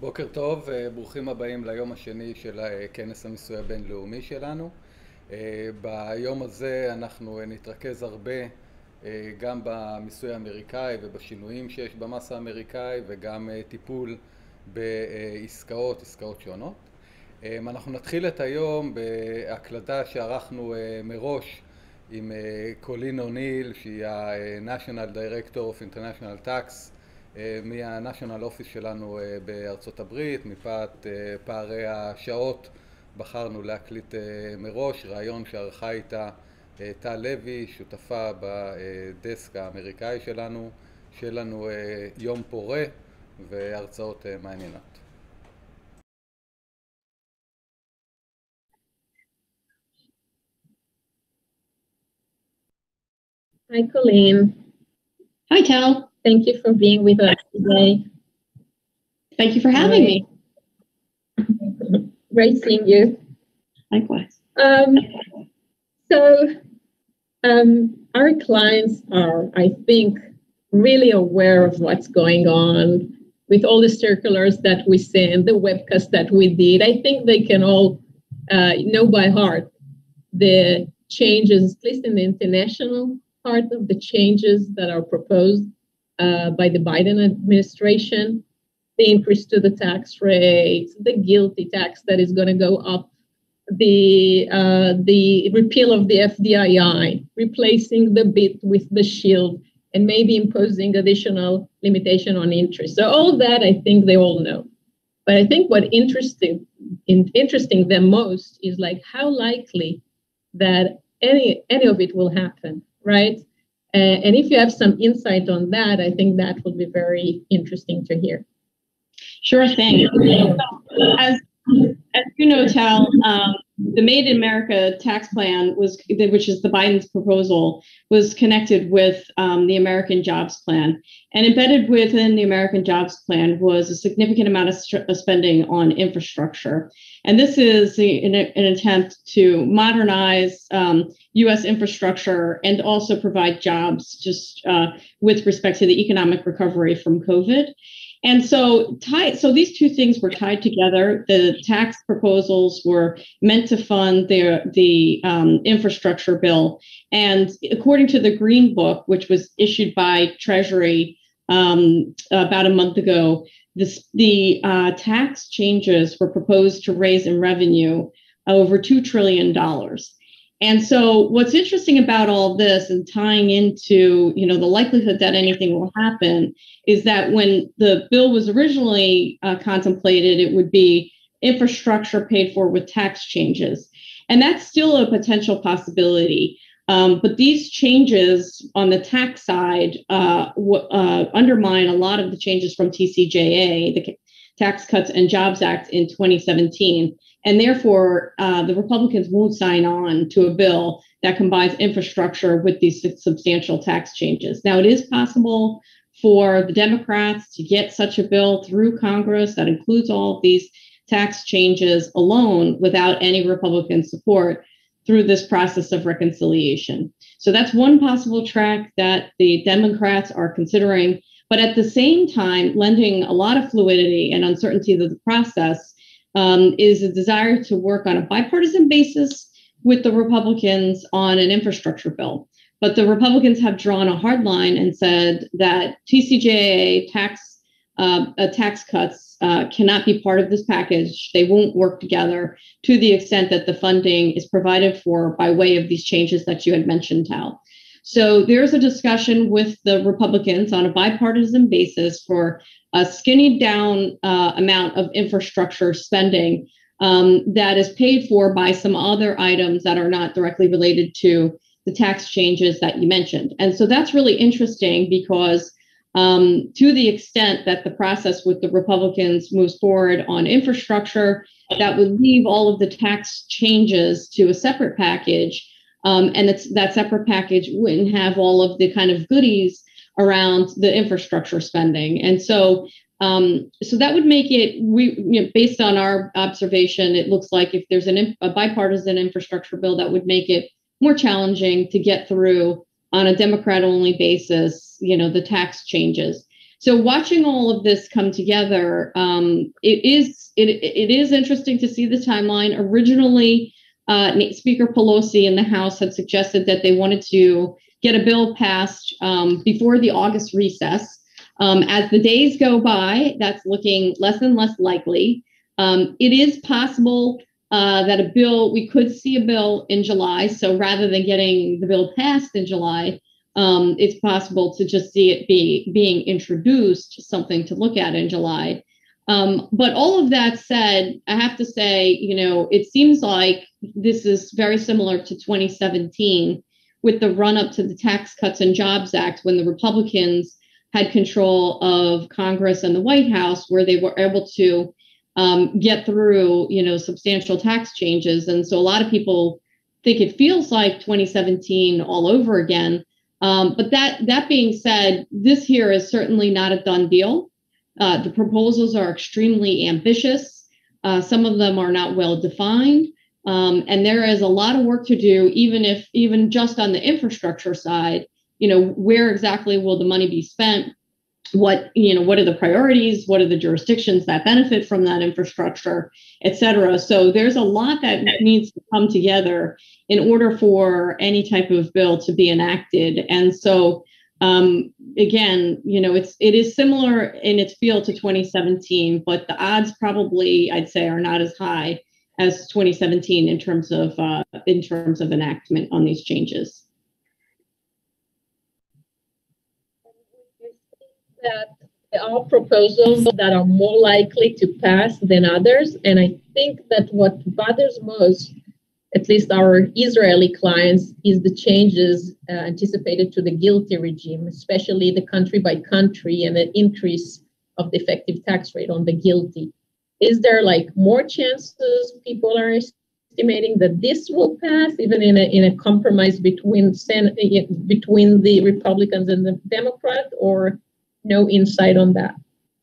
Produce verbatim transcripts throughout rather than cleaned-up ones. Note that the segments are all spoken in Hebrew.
בוקר טוב, ברוכים הבאים ליום השני של כנס המיסוי הבינלאומי שלנו. ביום הזה אנחנו נתרכז הרבה גם במיסוי האמריקאי ובשינויים שיש במס האמריקאי וגם טיפול בעסקאות, עסקאות שונות. אנחנו נתחיל את היום בהקלטה שערכנו מראש עם קולין אוניל, שהיא ה-National Director of International Tax מה-National Office שלנו בארצות הברית. מפאת פערי השעות בחרנו להקליט מראש ראיון שערכה איתה טל לוי, שותפה בדסק האמריקאי שלנו. שיהיה לנו יום פורה והרצאות מעניינות. Hi, Colleen. Hi, Tal. Thank you for being with us today. Thank you for having me. Great seeing you. Likewise. Um, so um, our clients are, I think, really aware of what's going on with all the circulars that we send, the webcast that we did. I think they can all uh, know by heart the changes, at least in the international part of the changes that are proposed uh, by the Biden administration, the increase to the tax rate, the GILTI tax that is going to go up, the uh, the repeal of the F D I I, replacing the B I T with the SHIELD, and maybe imposing additional limitation on interest. So all that, I think they all know. But I think what interesting, in, interesting them most is like how likely that any any of it will happen. Right. Uh, and if you have some insight on that, I think that will be very interesting to hear. Sure thing. So, as, as you know, Tal, um, the Made in America tax plan, was, which is the Biden's proposal, was connected with um, the American Jobs Plan. And embedded within the American Jobs Plan was a significant amount of, st- of spending on infrastructure. And this is a, an, an attempt to modernize um, U S infrastructure and also provide jobs just uh, with respect to the economic recovery from COVID. And so, tied, so these two things were tied together. The tax proposals were meant to fund the, the um, infrastructure bill. And according to the Green Book, which was issued by Treasury um, about a month ago, this, the uh, tax changes were proposed to raise in revenue over two trillion dollars. And so what's interesting about all this and tying into, you know, the likelihood that anything will happen is that when the bill was originally uh, contemplated, it would be infrastructure paid for with tax changes. And that's still a potential possibility. Um, but these changes on the tax side uh, w- uh, undermine a lot of the changes from T C J A, the Tax Cuts and Jobs Act in twenty seventeen. And therefore, uh, the Republicans won't sign on to a bill that combines infrastructure with these substantial tax changes. Now, it is possible for the Democrats to get such a bill through Congress that includes all of these tax changes alone without any Republican support through this process of reconciliation. So that's one possible track that the Democrats are considering, but at the same time, lending a lot of fluidity and uncertainty to the process Um, is a desire to work on a bipartisan basis with the Republicans on an infrastructure bill. But the Republicans have drawn a hard line and said that T C J A tax uh, uh, tax cuts uh, cannot be part of this package. They won't work together to the extent that the funding is provided for by way of these changes that you had mentioned, Tal. So there's a discussion with the Republicans on a bipartisan basis for a skinny down uh, amount of infrastructure spending um, that is paid for by some other items that are not directly related to the tax changes that you mentioned. And so that's really interesting because um, to the extent that the process with the Republicans moves forward on infrastructure, that would leave all of the tax changes to a separate package. Um, and it's, that separate package wouldn't have all of the kind of goodies around the infrastructure spending. And so um, so that would make it, we you know, based on our observation, it looks like if there's an, a bipartisan infrastructure bill, that would make it more challenging to get through on a Democrat-only basis, you know, the tax changes. So watching all of this come together, um, it is it it is interesting to see the timeline. Originally, uh, Speaker Pelosi in the House had suggested that they wanted to get a bill passed um, before the August recess. Um, as the days go by, that's looking less and less likely. Um, it is possible uh, that a bill, we could see a bill in July. So rather than getting the bill passed in July, um, it's possible to just see it be being introduced, something to look at in July. Um, but all of that said, I have to say, you know, it seems like this is very similar to twenty seventeen with the run up to the Tax Cuts and Jobs Act, when the Republicans had control of Congress and the White House, where they were able to um, get through, you know, substantial tax changes. And so a lot of people think it feels like twenty seventeen all over again. Um, but that that being said, this here is certainly not a done deal. Uh, the proposals are extremely ambitious. Uh, some of them are not well defined. Um, and there is a lot of work to do, even if even just on the infrastructure side. You know, where exactly will the money be spent? What, you know, what are the priorities? What are the jurisdictions that benefit from that infrastructure, et cetera? So there's a lot that needs to come together in order for any type of bill to be enacted. And so, um, again, you know, it's it is similar in its feel to twenty seventeen, but the odds probably, I'd say, are not as high as twenty seventeen in terms of uh, in terms of enactment on these changes. That there are proposals that are more likely to pass than others. And I think that what bothers most, at least our Israeli clients, is the changes uh, anticipated to the GILTI regime, especially the country by country and an increase of the effective tax rate on the GILTI. Is there like more chances people are estimating that this will pass, even in a, in a compromise between, Sen- between the Republicans and the Democrats, or no insight on that?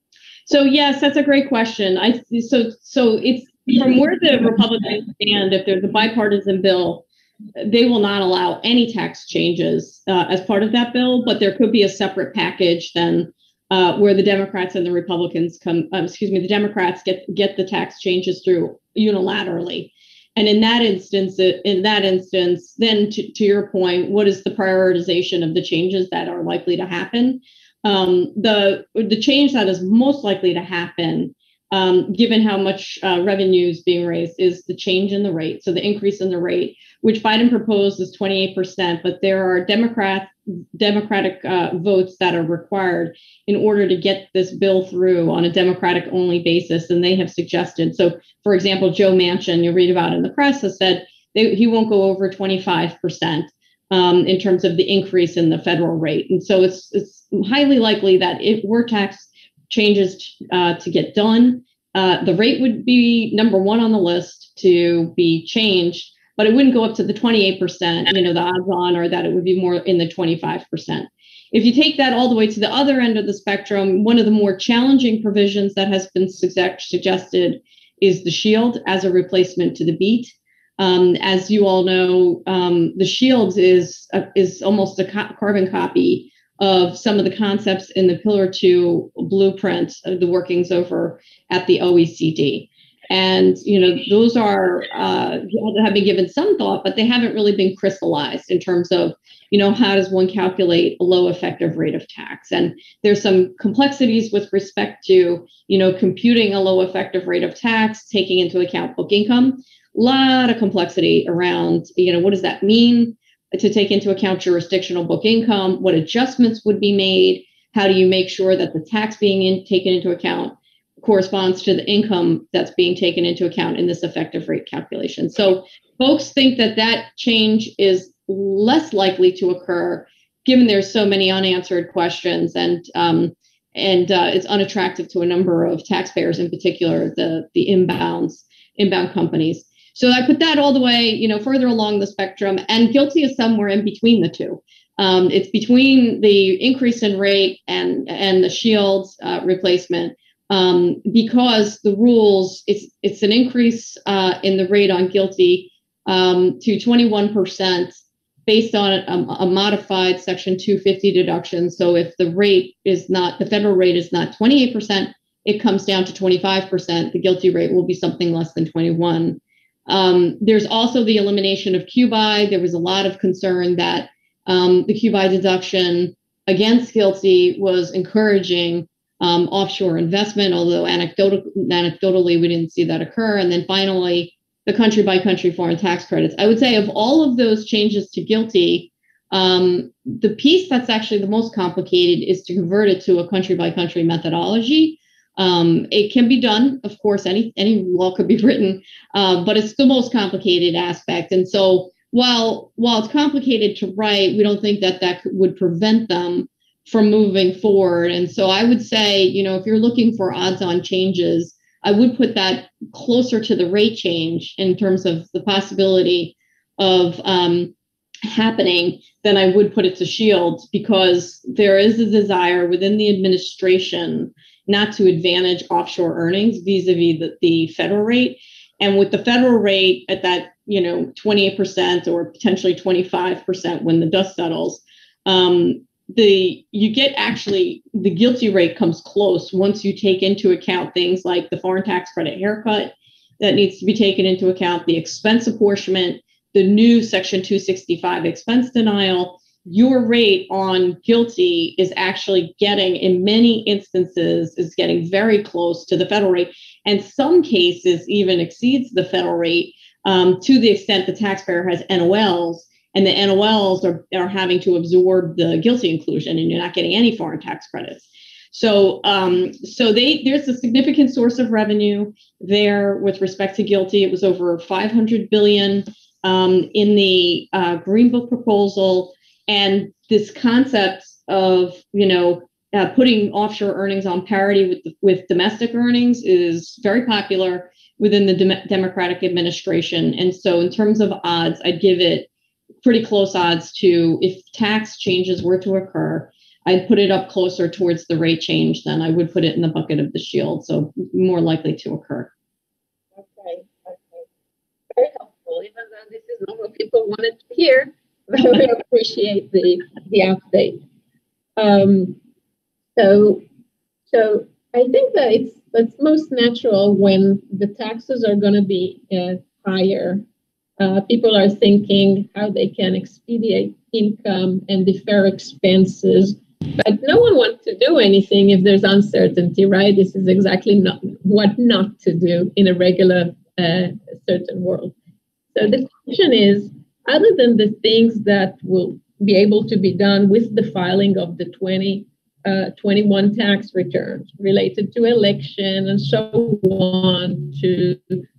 So yes, that's a great question. I so so it's from where the Republicans stand. If there's a bipartisan bill, they will not allow any tax changes uh, as part of that bill. But there could be a separate package then uh, where the Democrats and the Republicans come. Uh, excuse me, the Democrats get get the tax changes through unilaterally. And in that instance, in that instance, then to, to your point, what is the prioritization of the changes that are likely to happen? Um, the the change that is most likely to happen, um, given how much uh, revenue is being raised, is the change in the rate. So the increase in the rate, which Biden proposed, is twenty-eight percent, but there are Democrat Democratic uh, votes that are required in order to get this bill through on a Democratic only basis, and they have suggested. So, for example, Joe Manchin, you read about in the press, has said they, he won't go over twenty-five percent. Um, in terms of the increase in the federal rate. And so it's it's highly likely that if were tax changes uh, to get done, uh, the rate would be number one on the list to be changed, but it wouldn't go up to the twenty-eight percent. You know, the odds on are that it would be more in the twenty-five percent. If you take that all the way to the other end of the spectrum, one of the more challenging provisions that has been suggested is the SHIELD as a replacement to the BEAT. Um, as you all know, um, the SHIELD is a, is almost a co- carbon copy of some of the concepts in the Pillar Two blueprint, of the workings over at the O E C D. And, you know, those are uh, have been given some thought, but they haven't really been crystallized in terms of, you know, how does one calculate a low effective rate of tax? And there's some complexities with respect to, you know, computing a low effective rate of tax, taking into account book income. A lot of complexity around, you know, what does that mean to take into account jurisdictional book income? What adjustments would be made? How do you make sure that the tax being in, taken into account corresponds to the income that's being taken into account in this effective rate calculation? So folks think that that change is less likely to occur, given there's so many unanswered questions, and um, and uh, it's unattractive to a number of taxpayers, in particular the the inbounds inbound companies. So I put that all the way, you know, further along the spectrum, and GILTI is somewhere in between the two. Um, it's between the increase in rate and and the SHIELD uh, replacement, um, because the rules, it's it's an increase uh, in the rate on GILTI um, to twenty-one percent based on a, a modified Section two fifty deduction. So if the rate is not, the federal rate is not twenty-eight percent, it comes down to twenty-five percent. The GILTI rate will be something less than twenty-one. Um, there's also the elimination of Q B I. There was a lot of concern that um, the Q B I deduction against GILTI was encouraging um, offshore investment, although anecdotal, anecdotally we didn't see that occur. And then finally, the country by country foreign tax credits. I would say of all of those changes to GILTI, um, the piece that's actually the most complicated is to convert it to a country by country methodology. Um, it can be done, of course, any, any law could be written, uh, but it's the most complicated aspect. And so while, while it's complicated to write, we don't think that that could, would prevent them from moving forward. And so I would say, you know, if you're looking for odds on changes, I would put that closer to the rate change in terms of the possibility of um, happening than I would put it to Shields, because there is a desire within the administration not to advantage offshore earnings vis-a-vis the, the federal rate. And with the federal rate at that, you know, twenty-eight percent or potentially twenty-five percent when the dust settles, um, the you get actually the GILTI rate comes close once you take into account things like the foreign tax credit haircut that needs to be taken into account, the expense apportionment, the new Section two sixty-five expense denial. Your rate on GILTI is actually getting, in many instances, is getting very close to the federal rate, and some cases even exceeds the federal rate um, to the extent the taxpayer has N O Ls. And the N O Ls are, are having to absorb the GILTI inclusion, and you're not getting any foreign tax credits. So, um, so they there's a significant source of revenue there with respect to GILTI. It was over five hundred billion dollars um, in the uh, Green Book proposal, and this concept of you know uh, putting offshore earnings on parity with the, with domestic earnings is very popular within the de- Democratic administration. And so, in terms of odds, I'd give it pretty close odds to, if tax changes were to occur, I'd put it up closer towards the rate change than I would put it in the bucket of the Shield. So more likely to occur. Okay, okay. Very helpful, even though this is not what people wanted to hear. But we appreciate the, the update. Um, so, so I think that it's, it's most natural when the taxes are going to be uh, higher. Uh, people are thinking how they can expedite income and defer expenses, but no one wants to do anything if there's uncertainty, right? This is exactly not what not to do in a regular uh, certain world. So the question is, other than the things that will be able to be done with the filing of the twenty twenty-one tax returns related to election and so on, to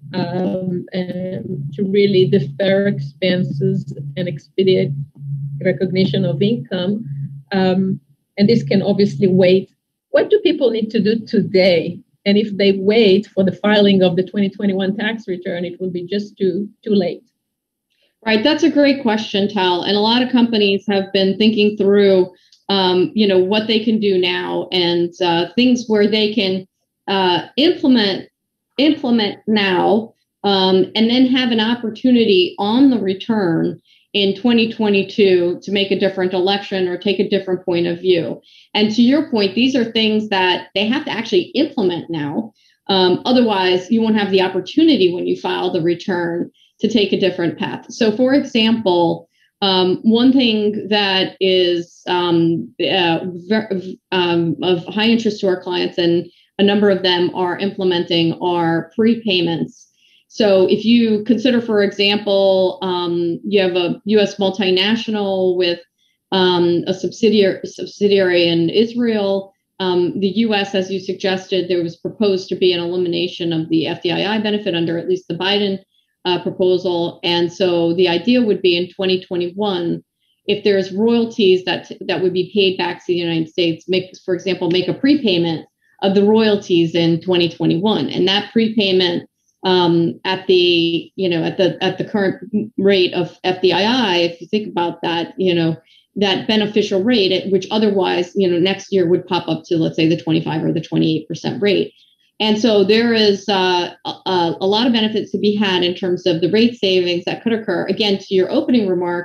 Um, and to really defer expenses and expedite recognition of income. Um, and this can obviously wait. What do people need to do today? And if they wait for the filing of the twenty twenty-one tax return, it will be just too, too late. Right. That's a great question, Tal. And a lot of companies have been thinking through, um, you know, what they can do now and uh, things where they can uh, implement implement now, um, and then have an opportunity on the return in twenty twenty-two to make a different election or take a different point of view. And to your point, these are things that they have to actually implement now. Um, otherwise, you won't have the opportunity when you file the return to take a different path. So, for example, um, one thing that is um, uh, ver- um, of high interest to our clients, and a number of them are implementing, are prepayments. So if you consider, for example, um, you have a U S multinational with um, a subsidiary, subsidiary in Israel. Um, the U S, as you suggested, there was proposed to be an elimination of the F D I I benefit under at least the Biden uh, proposal. And so the idea would be in twenty twenty-one, if there's royalties that that would be paid back to the United States, make, for example, make a prepayment of the royalties in twenty twenty-one, and that prepayment um, at the you know at the at the current rate of F D I I, if you think about that, you know that beneficial rate, at which otherwise you know next year would pop up to, let's say, the twenty-five or the twenty-eight percent rate. And so there is uh, a, a lot of benefits to be had in terms of the rate savings that could occur. Again, to your opening remark,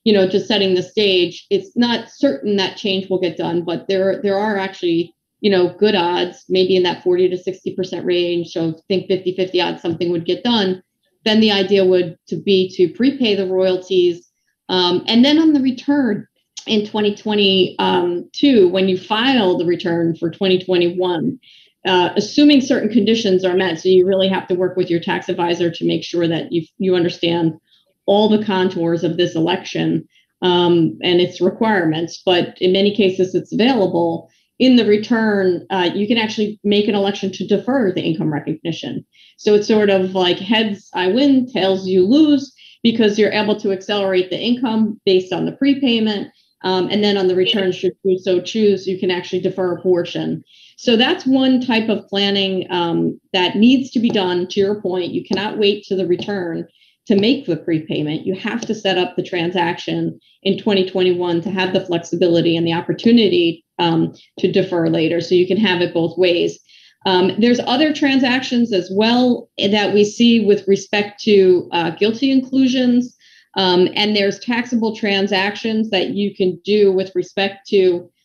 you know, just setting the stage. It's not certain that change will get done, but there, there are actually, you know, good odds, maybe in that forty to sixty percent range. So think fifty fifty odds something would get done. Then the idea would to be to prepay the royalties. Um, and then on the return in twenty twenty-two, when you file the return for twenty twenty-one, uh, assuming certain conditions are met, so you really have to work with your tax advisor to make sure that you, you understand all the contours of this election um, and its requirements, but in many cases it's available. In the return, uh, you can actually make an election to defer the income recognition. So it's sort of like heads, I win, tails, you lose, because you're able to accelerate the income based on the prepayment. Um, and then on the return, should you so choose, you can actually defer a portion. So that's one type of planning um, that needs to be done. To your point, you cannot wait to the return to make the prepayment. You have to set up the transaction in twenty twenty-one to have the flexibility and the opportunity um, to defer later. So you can have it both ways. Um, there's other transactions as well that we see with respect to uh, GILTI inclusions. Um, and there's taxable transactions that you can do with respect to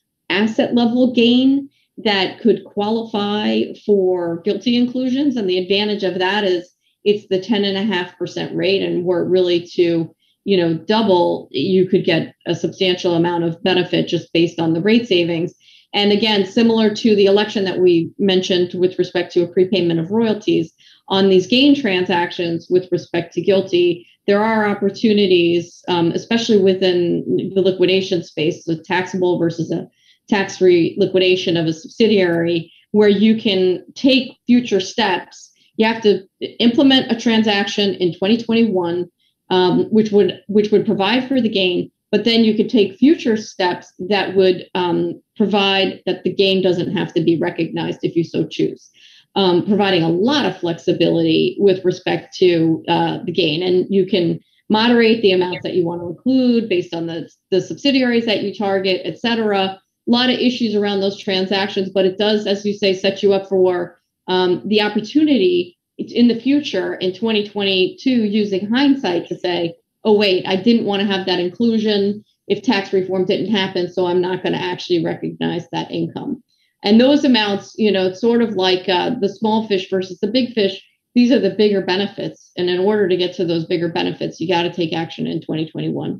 asset level gain that could qualify for GILTI inclusions. And the advantage of that is it's the ten and a half percent rate, and were it really to, you know, double, you could get a substantial amount of benefit just based on the rate savings. And again, similar to the election that we mentioned with respect to a prepayment of royalties, on these gain transactions with respect to GILTI, there are opportunities, um, especially within the liquidation space, so taxable versus a tax-free liquidation of a subsidiary, where you can take future steps. You have to implement a transaction in twenty twenty-one, um, which would which would provide for the gain, but then you could take future steps that would um, provide that the gain doesn't have to be recognized if you so choose, um, providing a lot of flexibility with respect to uh, the gain. And you can moderate the amounts that you want to include based on the, the subsidiaries that you target, et cetera. A lot of issues around those transactions, but it does, as you say, set you up for um, the opportunity in the future in twenty twenty-two, using hindsight to say, oh, wait, I didn't want to have that inclusion if tax reform didn't happen, so I'm not going to actually recognize that income. And those amounts, you know, it's sort of like uh, the small fish versus the big fish. These are the bigger benefits. And in order to get to those bigger benefits, you got to take action in twenty twenty-one.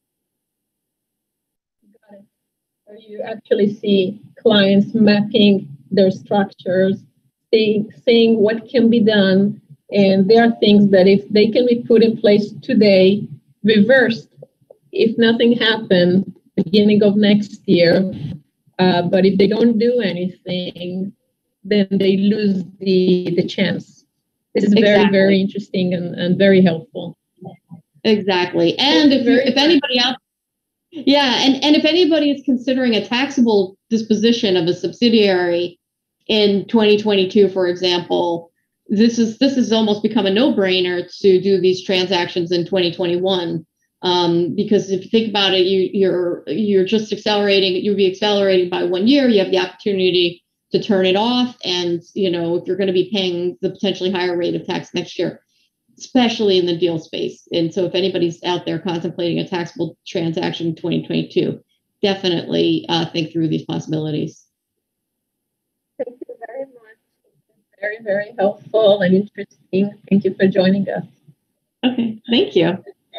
You actually see clients mapping their structures, seeing, seeing what can be done. And there are things that if they can be put in place today, reversed, if nothing happened, beginning of next year. Uh, but if they don't do anything, then they lose the, the chance. This is very, exactly. very interesting and, and very helpful. Exactly. And if, you're, if anybody out Yeah, and, and if anybody is considering a taxable disposition of a subsidiary in twenty twenty-two, for example, this is this has almost become a no-brainer to do these transactions in twenty twenty-one. Um, because if you think about it, you, you're you're just accelerating. You'll be accelerating by one year. You have the opportunity to turn it off, and you know if you're going to be paying the potentially higher rate of tax next year, especially in the deal space. And so if anybody's out there contemplating a taxable transaction in twenty twenty-two, definitely uh, think through these possibilities. Thank you very much. Very, very helpful and interesting. Thank you for joining us. Okay, thank you.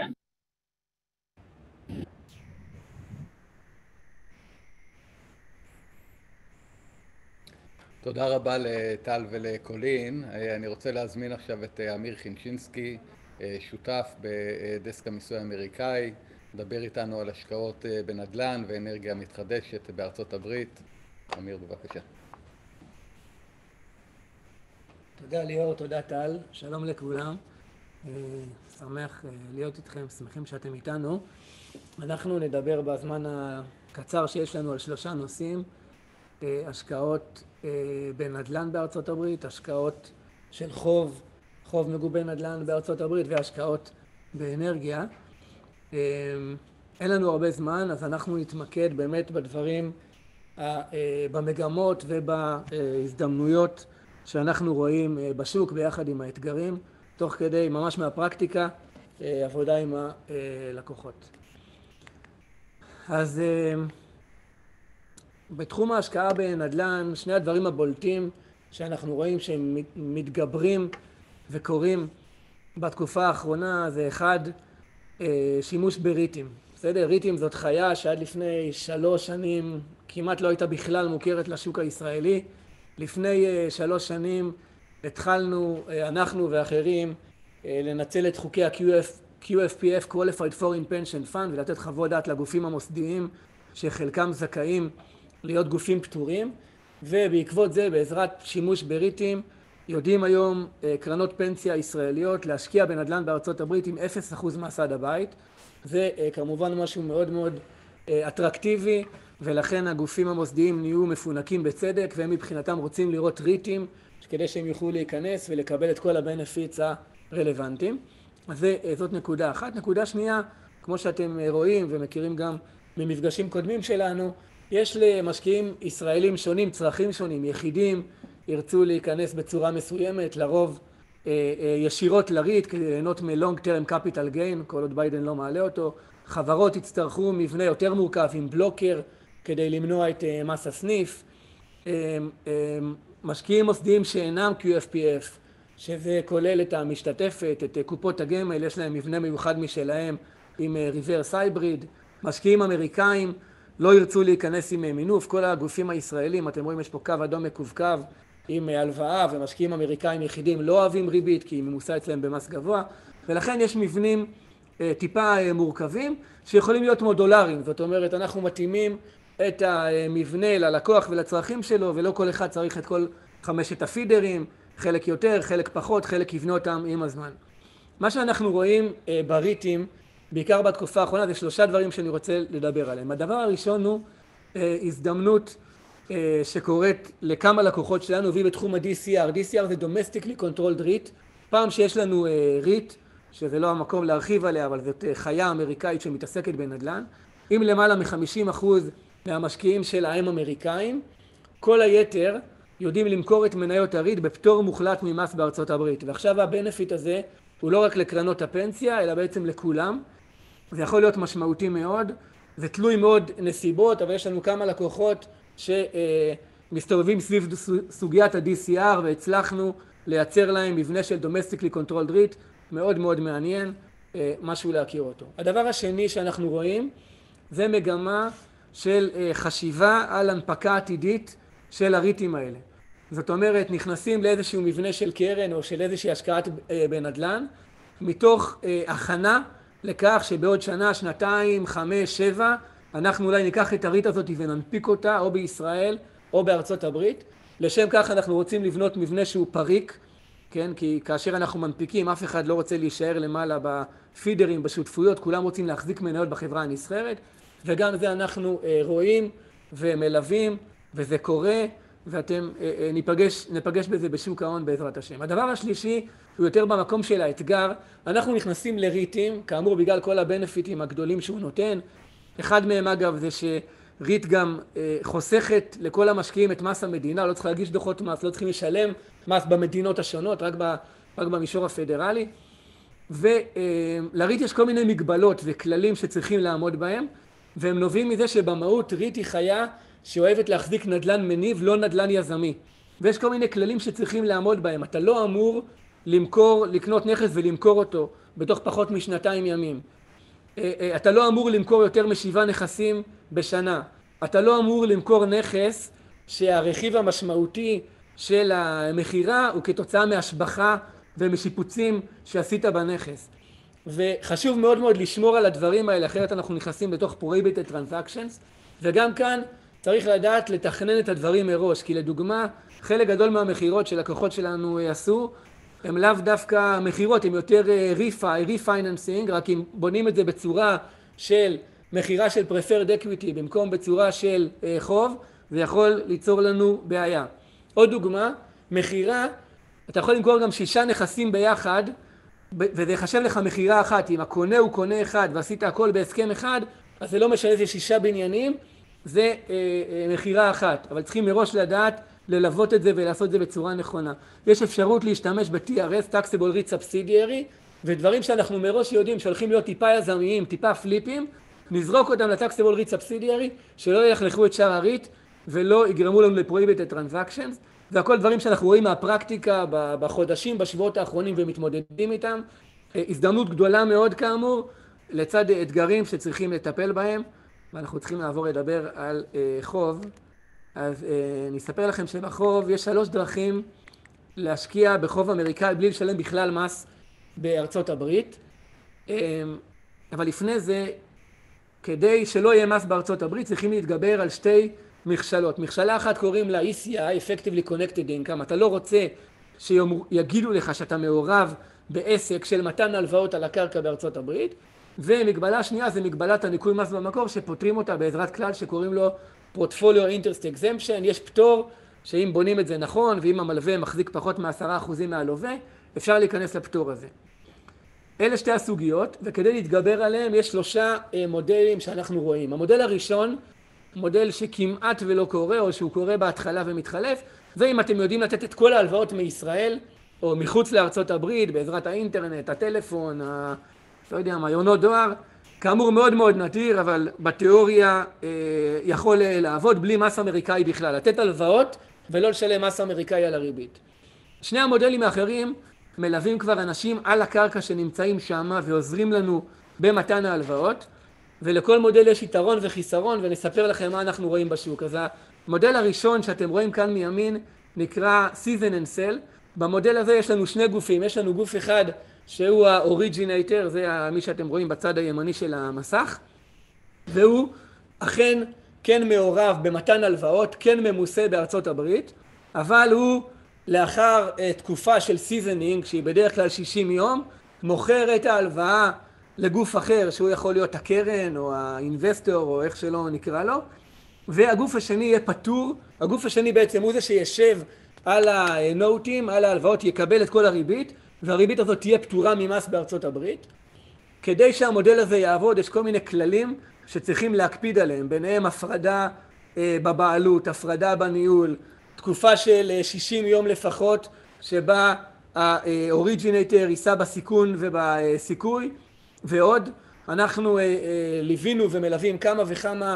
תודה רבה לטל ולקולין. אני רוצה להזמין עכשיו את אמיר חינשינסקי, שותף בדסק המיסוי האמריקאי, לדבר איתנו על השקעות בנדל"ן ואנרגיה מתחדשת בארצות הברית. אמיר, בבקשה. תודה ליאור, תודה טל, שלום לכולם. שמח להיות איתכם, שמחים שאתם איתנו. אנחנו נדבר בזמן הקצר שיש לנו על שלושה נושאים: השקעות בנדל"ן בארצות הברית, השקעות של חוב, חוב מגובה נדל"ן בארצות הברית, והשקעות באנרגיה. אין לנו הרבה זמן, אז אנחנו נתמקד באמת בדברים, במגמות ובהזדמנויות שאנחנו רואים בשוק ביחד עם האתגרים, תוך כדי ממש מהפרקטיקה, עבודה עם הלקוחות. אז בתחום ההשקעה בנדל"ן, שני הדברים הבולטים שאנחנו רואים שהם מתגברים וקורים בתקופה האחרונה, זה אחד, שימוש בריטים. בסדר? ריטים זאת חיה שעד לפני שלוש שנים כמעט לא הייתה בכלל מוכרת לשוק הישראלי. לפני שלוש שנים התחלנו, אנחנו ואחרים, לנצל את חוקי ה-Q F P F, Qualified Foreign Pension Fund, ולתת חוות דעת לגופים המוסדיים שחלקם זכאים להיות גופים פטורים, ובעקבות זה, בעזרת שימוש בריטים, יודעים היום קרנות פנסיה ישראליות להשקיע בנדל"ן בארצות הברית עם אפס אחוז מסד הבית. זה כמובן משהו מאוד מאוד אטרקטיבי, ולכן הגופים המוסדיים נהיו מפונקים בצדק, והם מבחינתם רוצים לראות ריטים כדי שהם יוכלו להיכנס ולקבל את כל הבנפיטס הרלוונטיים. אז זאת נקודה אחת. נקודה שנייה, כמו שאתם רואים ומכירים גם ממפגשים קודמים שלנו, יש למשקיעים ישראלים שונים, צרכים שונים, יחידים ירצו להיכנס בצורה מסוימת, לרוב ישירות לריט כדי ליהנות מ-Long Term Capital Gain, כל עוד ביידן לא מעלה אותו. חברות יצטרכו מבנה יותר מורכב עם בלוקר כדי למנוע את מס הסניף. משקיעים מוסדיים שאינם Q F P F, שזה כולל את המשתתפת, את קופות הגמל, יש להם מבנה מיוחד משלהם עם Reverse Hybrid. משקיעים אמריקאים לא ירצו להיכנס עם מינוף. כל הגופים הישראלים, אתם רואים יש פה קו אדום מקווקו עם הלוואה, ומשקיעים אמריקאים יחידים לא אוהבים ריבית כי היא ממוסה אצלם במס גבוה, ולכן יש מבנים טיפה מורכבים שיכולים להיות מודולריים. זאת אומרת, אנחנו מתאימים את המבנה ללקוח ולצרכים שלו, ולא כל אחד צריך את כל חמשת הפידרים, חלק יותר, חלק פחות, חלק יבנה אותם עם הזמן. מה שאנחנו רואים בריטים, בעיקר בתקופה האחרונה, זה שלושה דברים שאני רוצה לדבר עליהם. הדבר הראשון הוא הזדמנות שקורית לכמה לקוחות שלנו, והיא בתחום ה-D C R. D C R זה Domestically Controlled ריט. פעם שיש לנו ריט, שזה לא המקום להרחיב עליה, אבל זאת חיה אמריקאית שמתעסקת בנדל"ן, עם למעלה מ-חמישים אחוז מהמשקיעים שלה הם אמריקאים, כל היתר יודעים למכור את מניות הריט בפטור מוחלט ממס בארצות הברית. ועכשיו הבנפיט הזה הוא לא רק לקרנות הפנסיה, אלא בעצם לכולם. זה יכול להיות משמעותי מאוד, זה תלוי מאוד נסיבות, אבל יש לנו כמה לקוחות שמסתובבים סביב סוגיית ה-D C R, והצלחנו לייצר להם מבנה של Domestically Controlled ריט, מאוד מאוד מעניין, משהו להכיר אותו. הדבר השני שאנחנו רואים, זה מגמה של חשיבה על הנפקה עתידית של הריטים האלה. זאת אומרת, נכנסים לאיזשהו מבנה של קרן או של איזושהי השקעת בנדל"ן, מתוך הכנה לכך שבעוד שנה, שנתיים, חמש, שבע, אנחנו אולי ניקח את הריט הזאת וננפיק אותה או בישראל או בארצות הברית. לשם כך אנחנו רוצים לבנות מבנה שהוא פריק, כן? כי כאשר אנחנו מנפיקים, אף אחד לא רוצה להישאר למעלה בפידרים, בשותפויות, כולם רוצים להחזיק מניות בחברה הנסחרת, וגם זה אנחנו רואים ומלווים, וזה קורה, ואתם ניפגש, ניפגש בזה בשוק ההון בעזרת השם. הדבר השלישי הוא יותר במקום של האתגר. אנחנו נכנסים לריטים, כאמור בגלל כל הבנפיטים הגדולים שהוא נותן. אחד מהם אגב זה שריט גם חוסכת לכל המשקיעים את מס המדינה, לא צריך להגיש דוחות מס, לא צריכים לשלם מס במדינות השונות, רק, ב, רק במישור הפדרלי. ולריט יש כל מיני מגבלות וכללים שצריכים לעמוד בהם, והם נובעים מזה שבמהות ריט היא חיה שאוהבת להחזיק נדל"ן מניב, לא נדל"ן יזמי. ויש כל מיני כללים שצריכים לעמוד בהם. אתה לא אמור למכור, לקנות נכס ולמכור אותו בתוך פחות משנתיים ימים. אתה לא אמור למכור יותר משבעה נכסים בשנה. אתה לא אמור למכור נכס שהרכיב המשמעותי של המחירה הוא כתוצאה מהשבחה ומשיפוצים שעשית בנכס. וחשוב מאוד מאוד לשמור על הדברים האלה, אחרת אנחנו נכנסים לתוך prohibited transactions, וגם כאן צריך לדעת לתכנן את הדברים מראש, כי לדוגמה, חלק גדול מהמחירות שלקוחות שלנו עשו, הם לאו דווקא מחירות, הם יותר refinancing, רק אם בונים את זה בצורה של מחירה של preferred equity, במקום בצורה של חוב, זה יכול ליצור לנו בעיה. עוד דוגמה, מחירה, אתה יכול למכור גם שישה נכסים ביחד, וזה יחשב לך מחירה אחת. אם הקונה הוא קונה אחד ועשית הכל בהסכם אחד, אז זה לא משנה, זה שישה בניינים, זה אה, אה, מחירה אחת. אבל צריכים מראש לדעת ללוות את זה ולעשות את זה בצורה נכונה. יש אפשרות להשתמש ב-T R S, Taxable REIT Subsidiary, ודברים שאנחנו מראש יודעים שהולכים להיות טיפה יזמיים, טיפה פליפים, נזרוק אותם לטקסטבול ריט סאבסידיארי, שלא ילכלכו את שאר הריט ולא יגרמו לנו לפרויביטד טרנזקשנס. זה הכל דברים שאנחנו רואים מהפרקטיקה בחודשים, בשבועות האחרונים ומתמודדים איתם. הזדמנות גדולה מאוד כאמור, לצד אתגרים שצריכים לטפל בהם, ואנחנו צריכים לעבור לדבר על חוב. אז אני אספר לכם שבחוב יש שלוש דרכים להשקיע בחוב אמריקאי בלי לשלם בכלל מס בארצות הברית. אבל לפני זה, כדי שלא יהיה מס בארצות הברית, צריכים להתגבר על שתי מכשלות. מכשלה אחת קוראים לה E C I, Effectively Connected Income. אתה לא רוצה שיגידו לך שאתה מעורב בעסק של מתן הלוואות על הקרקע בארצות הברית. ומגבלה שנייה זה מגבלת הניכוי מס במקור, שפותרים אותה בעזרת כלל שקוראים לו Portfolio Interest Exemption. יש פטור שאם בונים את זה נכון, ואם המלווה מחזיק פחות מעשרה אחוזים מהלווה, אפשר להיכנס לפטור הזה. אלה שתי הסוגיות, וכדי להתגבר עליהם יש שלושה מודלים שאנחנו רואים. המודל הראשון, מודל שכמעט ולא קורה, או שהוא קורה בהתחלה ומתחלף, זה אם אתם יודעים לתת את כל ההלוואות מישראל, או מחוץ לארצות הברית, בעזרת האינטרנט, הטלפון, ה... לא יודע מה, יונות דואר, כאמור מאוד מאוד נדיר, אבל בתיאוריה אה, יכול לעבוד בלי מס אמריקאי בכלל, לתת הלוואות ולא לשלם מס אמריקאי על הריבית. שני המודלים האחרים מלווים כבר אנשים על הקרקע שנמצאים שם ועוזרים לנו במתן ההלוואות, ולכל מודל יש יתרון וחיסרון, ונספר לכם מה אנחנו רואים בשוק. אז המודל הראשון שאתם רואים כאן מימין נקרא Season and Sell. במודל הזה יש לנו שני גופים, יש לנו גוף אחד שהוא ה-Originator, זה מי שאתם רואים בצד הימני של המסך, והוא אכן כן מעורב במתן הלוואות, כן ממוסה בארצות הברית, אבל הוא לאחר תקופה של סיזנינג, שהיא בדרך כלל שישים יום, מוכר את ההלוואה לגוף אחר, שהוא יכול להיות הקרן או האינבסטור או איך שלא נקרא לו, והגוף השני יהיה פטור. הגוף השני בעצם הוא זה שישב על הנוטים, על ההלוואות, יקבל את כל הריבית, והריבית הזאת תהיה פטורה ממס בארצות הברית. כדי שהמודל הזה יעבוד, יש כל מיני כללים שצריכים להקפיד עליהם, ביניהם הפרדה בבעלות, הפרדה בניהול, תקופה של שישים יום לפחות, שבה האוריג'ינטור יישא בסיכון ובסיכוי, ועוד. אנחנו ליווינו ומלווים כמה וכמה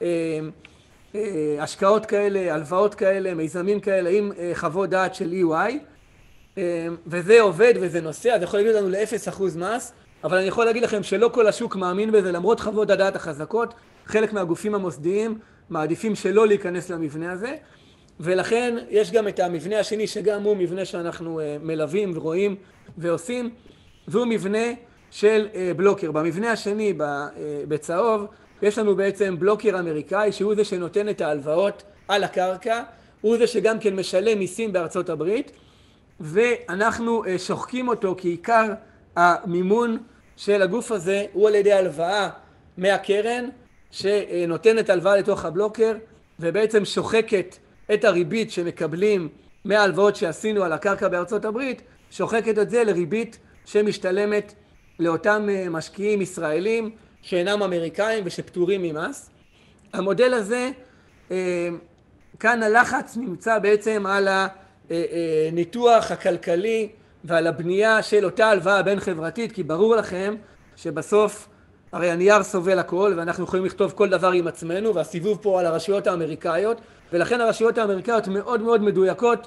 השקעות כאלה, הלוואות כאלה, מיזמים כאלה, עם חוות דעת של E Y, וזה עובד וזה נוסע, זה יכול להגיד לנו ל-אפס אחוז מס, אבל אני יכול להגיד לכם שלא כל השוק מאמין בזה, למרות חוות הדעת החזקות, חלק מהגופים המוסדיים מעדיפים שלא להיכנס למבנה הזה, ולכן יש גם את המבנה השני, שגם הוא מבנה שאנחנו מלווים ורואים ועושים, והוא מבנה של בלוקר. במבנה השני, בצהוב, יש לנו בעצם בלוקר אמריקאי, שהוא זה שנותן את ההלוואות על הקרקע, הוא זה שגם כן משלם מיסים בארצות הברית, ואנחנו שוחקים אותו, כי עיקר המימון של הגוף הזה הוא על ידי הלוואה מהקרן, שנותנת הלוואה לתוך הבלוקר, ובעצם שוחקת את הריבית שמקבלים מההלוואות שעשינו על הקרקע בארצות הברית, שוחקת את זה לריבית שמשתלמת לאותם משקיעים ישראלים שאינם אמריקאים ושפטורים ממס. המודל הזה, כאן הלחץ נמצא בעצם על הניתוח הכלכלי ועל הבנייה של אותה הלוואה בין חברתית, כי ברור לכם שבסוף הרי הנייר סובל הכל, ואנחנו יכולים לכתוב כל דבר עם עצמנו, והסיבוב פה על הרשויות האמריקאיות, ולכן הרשויות האמריקאיות מאוד מאוד מדויקות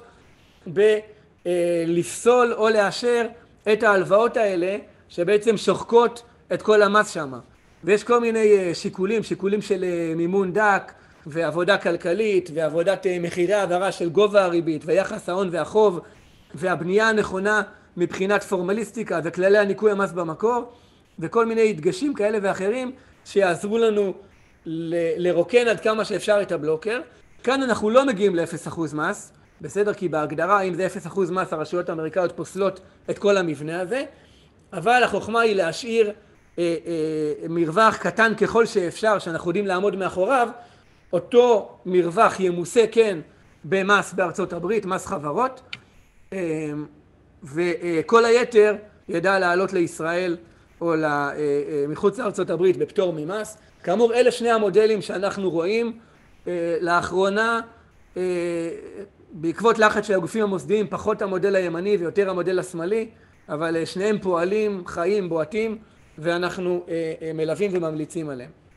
בלפסול או לאשר את ההלוואות האלה, שבעצם שוחקות את כל המס שם. ויש כל מיני שיקולים, שיקולים של מימון דק, ועבודה כלכלית, ועבודת מחירי העברה של גובה הריבית, ויחס ההון והחוב, והבנייה הנכונה מבחינת פורמליסטיקה, וכללי הניקוי המס במקור, וכל מיני הדגשים כאלה ואחרים, שיעזרו לנו ל- לרוקן עד כמה שאפשר את הבלוקר. כאן אנחנו לא מגיעים ל-אפס אחוז מס, בסדר? כי בהגדרה, אם זה אפס אחוז מס, הרשויות האמריקאיות פוסלות את כל המבנה הזה, אבל החוכמה היא להשאיר אה, אה, מרווח קטן ככל שאפשר, שאנחנו יודעים לעמוד מאחוריו. אותו מרווח ימוסה כן במס בארצות הברית, מס חברות, אה, וכל היתר ידע לעלות לישראל או מחוץ לארצות הברית בפטור ממס. כאמור, אלה שני המודלים שאנחנו רואים. לאחרונה, בעקבות לחץ של הגופים המוסדיים, פחות המודל הימני ויותר המודל השמאלי, אבל שניהם פועלים, חיים, בועטים, ואנחנו מלווים וממליצים עליהם.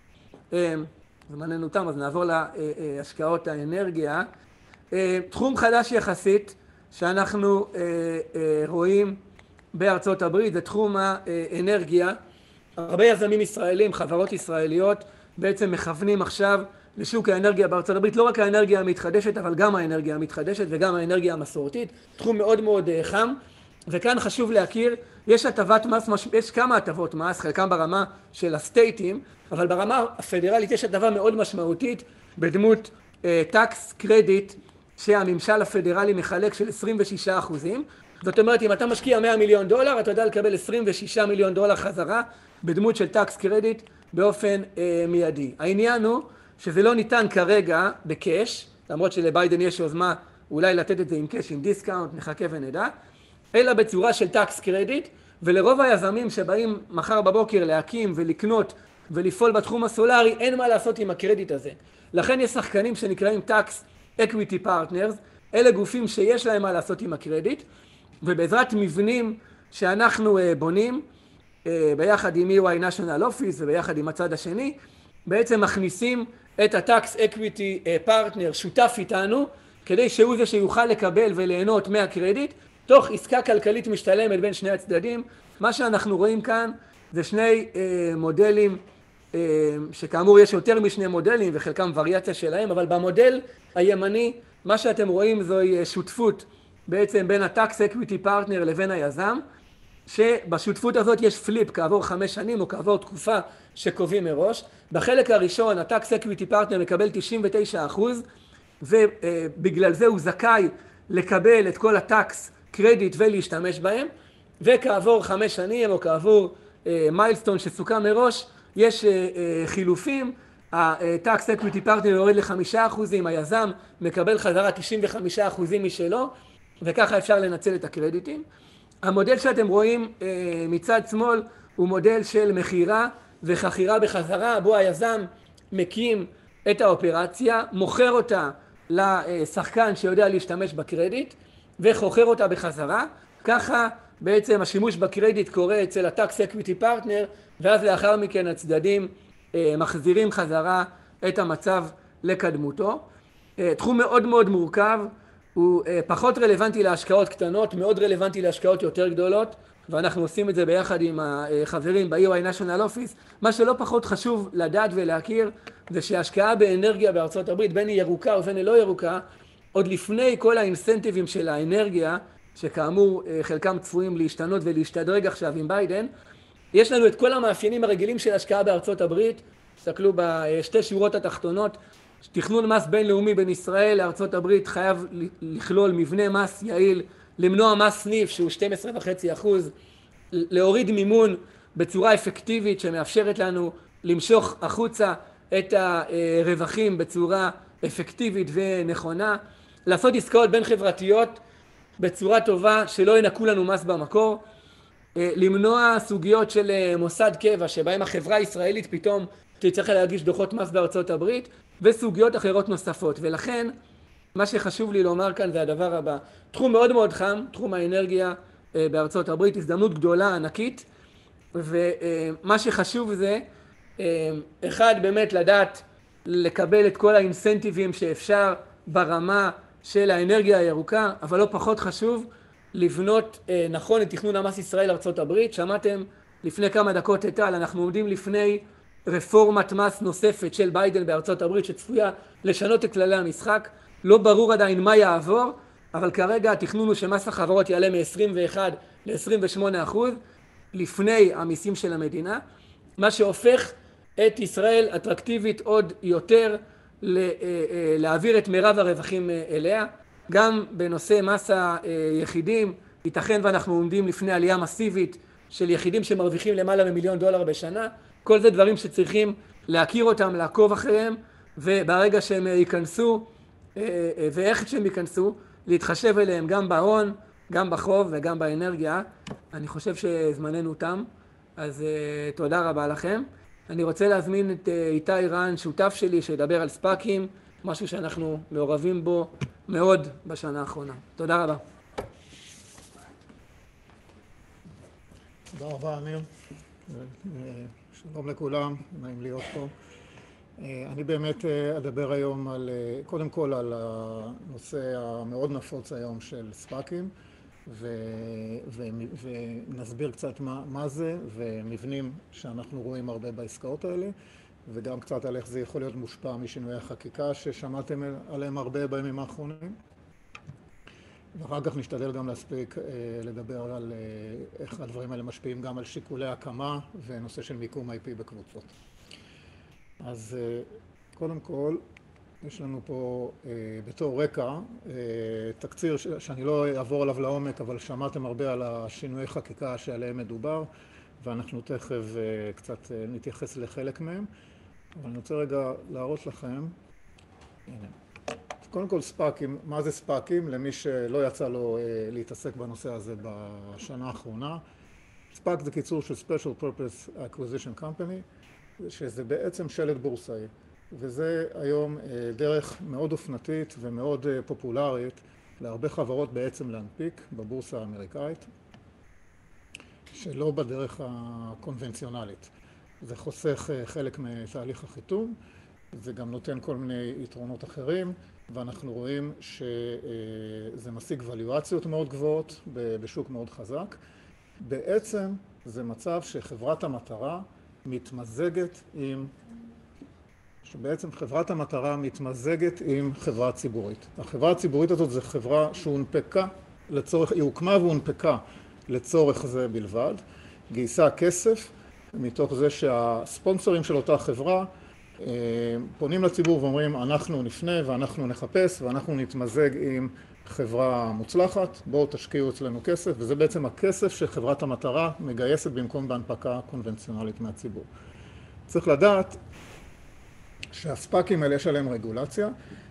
זמננו תם, אז נעבור להשקעות האנרגיה. תחום חדש יחסית שאנחנו רואים בארצות הברית זה תחום האנרגיה. הרבה יזמים ישראלים, חברות ישראליות, בעצם מכוונים עכשיו לשוק האנרגיה בארצות הברית, לא רק האנרגיה המתחדשת, אבל גם האנרגיה המתחדשת וגם האנרגיה המסורתית, תחום מאוד מאוד חם. וכאן חשוב להכיר, יש הטבת מס, יש כמה הטבות מס, חלקם ברמה של הסטייטים, אבל ברמה הפדרלית יש הטבה מאוד משמעותית בדמות טקס קרדיט שהממשל הפדרלי מחלק של עשרים ושישה אחוזים. זאת אומרת, אם אתה משקיע מאה מיליון דולר, אתה יודע לקבל עשרים ושישה מיליון דולר חזרה בדמות של טקס קרדיט באופן אה, מיידי. העניין הוא שזה לא ניתן כרגע בקש, למרות שלביידן יש יוזמה אולי לתת את זה עם קש, עם דיסקאונט, נחכה ונדע, אלא בצורה של טקס קרדיט, ולרוב היזמים שבאים מחר בבוקר להקים ולקנות ולפעול בתחום הסולרי, אין מה לעשות עם הקרדיט הזה. לכן יש שחקנים שנקראים טקס אקוויטי פרטנרס, אלה גופים שיש להם מה לעשות עם הקרדיט, ובעזרת מבנים שאנחנו בונים, ביחד עם E Y National Office וביחד עם הצד השני, בעצם מכניסים את הטקס אקוויטי פרטנר שותף איתנו, כדי שהוא זה שיוכל לקבל וליהנות מהקרדיט, תוך עסקה כלכלית משתלמת בין שני הצדדים. מה שאנחנו רואים כאן זה שני אה, מודלים, אה, שכאמור יש יותר משני מודלים וחלקם וריאציה שלהם, אבל במודל הימני מה שאתם רואים זוהי שותפות בעצם בין הטקס אקוויטי פרטנר לבין היזם, שבשותפות הזאת יש פליפ כעבור חמש שנים או כעבור תקופה שקובעים מראש. בחלק הראשון הטקס אקוויטי פרטנר מקבל תשעים ותשעה אחוז, ובגלל זה הוא זכאי לקבל את כל הטקס קרדיט ולהשתמש בהם, וכעבור חמש שנים או כעבור מיילסטון שסוכם מראש, יש חילופים, הטקס אקוויטי פרטנר יורד לחמישה אחוזים, היזם מקבל חזרה תשעים וחמישה אחוזים משלו, וככה אפשר לנצל את הקרדיטים. המודל שאתם רואים מצד שמאל הוא מודל של מחירה וחכירה בחזרה, בו היזם מקים את האופרציה, מוכר אותה לשחקן שיודע להשתמש בקרדיט, וחוכר אותה בחזרה. ככה בעצם השימוש בקרדיט קורה אצל הטקס אקוויטי פרטנר, ואז לאחר מכן הצדדים מחזירים חזרה את המצב לקדמותו. תחום מאוד מאוד מורכב, הוא פחות רלוונטי להשקעות קטנות, מאוד רלוונטי להשקעות יותר גדולות, ואנחנו עושים את זה ביחד עם החברים ב-E Y National Office. מה שלא פחות חשוב לדעת ולהכיר, זה שההשקעה באנרגיה בארצות הברית, בין היא ירוקה ובין היא לא ירוקה, עוד לפני כל האינסנטיבים של האנרגיה, שכאמור חלקם צפויים להשתנות ולהשתדרג עכשיו עם ביידן, יש לנו את כל המאפיינים הרגילים של השקעה בארצות הברית. תסתכלו בשתי שורות התחתונות, תכנון מס בינלאומי בין ישראל לארצות הברית חייב לכלול מבנה מס יעיל, למנוע מס סניף שהוא שתים עשרה נקודה חמש אחוז, להוריד מימון בצורה אפקטיבית שמאפשרת לנו למשוך החוצה את הרווחים בצורה אפקטיבית ונכונה, לעשות עסקאות בין חברתיות בצורה טובה שלא ינקו לנו מס במקור, למנוע סוגיות של מוסד קבע שבהם החברה הישראלית פתאום תצטרך להגיש דוחות מס בארצות הברית, וסוגיות אחרות נוספות. ולכן מה שחשוב לי לומר כאן זה הדבר הבא, תחום מאוד מאוד חם, תחום האנרגיה בארצות הברית, הזדמנות גדולה ענקית, ומה שחשוב זה אחד באמת לדעת לקבל את כל האינסנטיבים שאפשר ברמה של האנרגיה הירוקה, אבל לא פחות חשוב לבנות נכון את תכנון המס ישראל ארצות הברית. שמעתם לפני כמה דקות איטל, אנחנו עומדים לפני רפורמת מס נוספת של ביידן בארצות הברית שצפויה לשנות את כללי המשחק. לא ברור עדיין מה יעבור, אבל כרגע התכנון הוא שמס החברות יעלה מ-עשרים ואחד ל-עשרים ושמונה אחוז לפני המיסים של המדינה, מה שהופך את ישראל אטרקטיבית עוד יותר להעביר את מירב הרווחים אליה. גם בנושא מס היחידים, ייתכן ואנחנו עומדים לפני עלייה מסיבית של יחידים שמרוויחים למעלה ממיליון דולר בשנה. כל זה דברים שצריכים להכיר אותם, לעקוב אחריהם, וברגע שהם ייכנסו, ואיך שהם ייכנסו, להתחשב אליהם גם בהון, גם בחוב וגם באנרגיה. אני חושב שזמננו תם, אז תודה רבה לכם. אני רוצה להזמין את איתי רן, שותף שלי, שידבר על ספאקים, משהו שאנחנו מעורבים בו מאוד בשנה האחרונה. תודה רבה. תודה רבה, אמיר. שלום לכולם, נעים להיות פה. אני באמת אדבר היום על, קודם כל על הנושא המאוד נפוץ היום של ספאקים, ו, ו, ונסביר קצת מה, מה זה ומבנים שאנחנו רואים הרבה בעסקאות האלה, וגם קצת על איך זה יכול להיות מושפע משינויי החקיקה ששמעתם עליהם הרבה בימים האחרונים. ואחר כך נשתדל גם להספיק לדבר על איך הדברים האלה משפיעים גם על שיקולי הקמה ונושא של מיקום איי פי בקבוצות. אז קודם כל, יש לנו פה בתור רקע תקציר שאני לא אעבור עליו לעומק, אבל שמעתם הרבה על השינויי חקיקה שעליהם מדובר, ואנחנו תכף קצת נתייחס לחלק מהם. אבל אני רוצה רגע להראות לכם, הנה. קודם כל ספאקים, מה זה ספאקים? למי שלא יצא לו להתעסק בנושא הזה בשנה האחרונה. ספאק זה קיצור של Special Purpose Acquisition Company, שזה בעצם שלט בורסאי, וזה היום דרך מאוד אופנתית ומאוד פופולרית להרבה חברות בעצם להנפיק בבורסה האמריקאית, שלא בדרך הקונבנציונלית. זה חוסך חלק מתהליך החיתום, זה גם נותן כל מיני יתרונות אחרים, ואנחנו רואים שזה משיג וליואציות מאוד גבוהות בשוק מאוד חזק. בעצם זה מצב שחברת המטרה מתמזגת עם, שבעצם חברת המטרה מתמזגת עם חברה ציבורית. החברה הציבורית הזאת זו חברה שהונפקה לצורך, היא הוקמה והונפקה לצורך זה בלבד, גייסה כסף מתוך זה שהספונסרים של אותה חברה פונים לציבור ואומרים אנחנו נפנה ואנחנו נחפש ואנחנו נתמזג עם חברה מוצלחת, בואו תשקיעו אצלנו כסף, וזה בעצם הכסף שחברת המטרה מגייסת במקום בהנפקה קונבנציונלית מהציבור. צריך לדעת שהספאקים האלה יש עליהם רגולציה,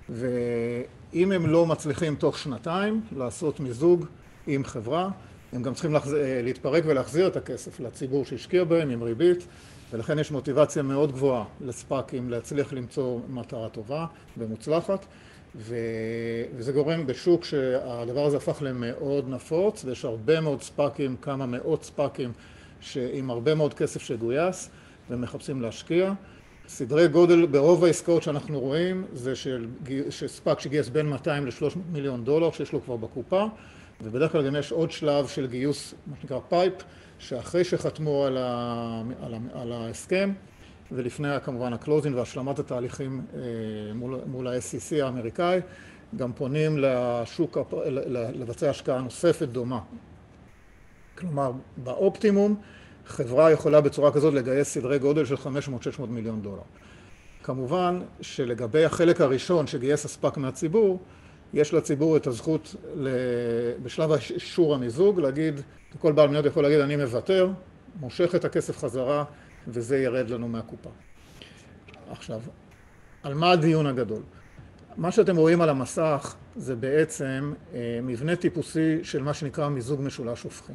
ואם הם לא מצליחים תוך שנתיים לעשות מיזוג עם חברה, הם גם צריכים להחז... להתפרק ולהחזיר את הכסף לציבור שהשקיע בהם עם ריבית, ולכן יש מוטיבציה מאוד גבוהה לספאקים להצליח למצוא מטרה טובה ומוצלחת, ו... וזה גורם בשוק שהדבר הזה הפך למאוד נפוץ, ויש הרבה מאוד ספאקים, כמה מאות ספאקים עם הרבה מאוד כסף שגויס ומחפשים להשקיע. סדרי גודל ברוב העסקאות שאנחנו רואים זה של... שספאק שגייס בין מאתיים ל-שלוש מאות מיליון דולר שיש לו כבר בקופה, ובדרך כלל גם יש עוד שלב של גיוס, מה שנקרא פייפ, שאחרי שחתמו על, ה... על, ה... על ההסכם, ולפני כמובן הקלוזינג והשלמת התהליכים מול, מול ה-אס אי סי האמריקאי, גם פונים לשוק, לבצע השקעה נוספת דומה. כלומר, באופטימום, חברה יכולה בצורה כזאת לגייס סדרי גודל של חמש מאות עד שש מאות מיליון דולר. כמובן שלגבי החלק הראשון שגייס הספק מהציבור, יש לציבור את הזכות בשלב אישור המיזוג להגיד, כל בעל מניות יכול להגיד אני מוותר, מושך את הכסף חזרה וזה ירד לנו מהקופה. עכשיו, על מה הדיון הגדול? מה שאתם רואים על המסך זה בעצם מבנה טיפוסי של מה שנקרא מיזוג משולש הופכי.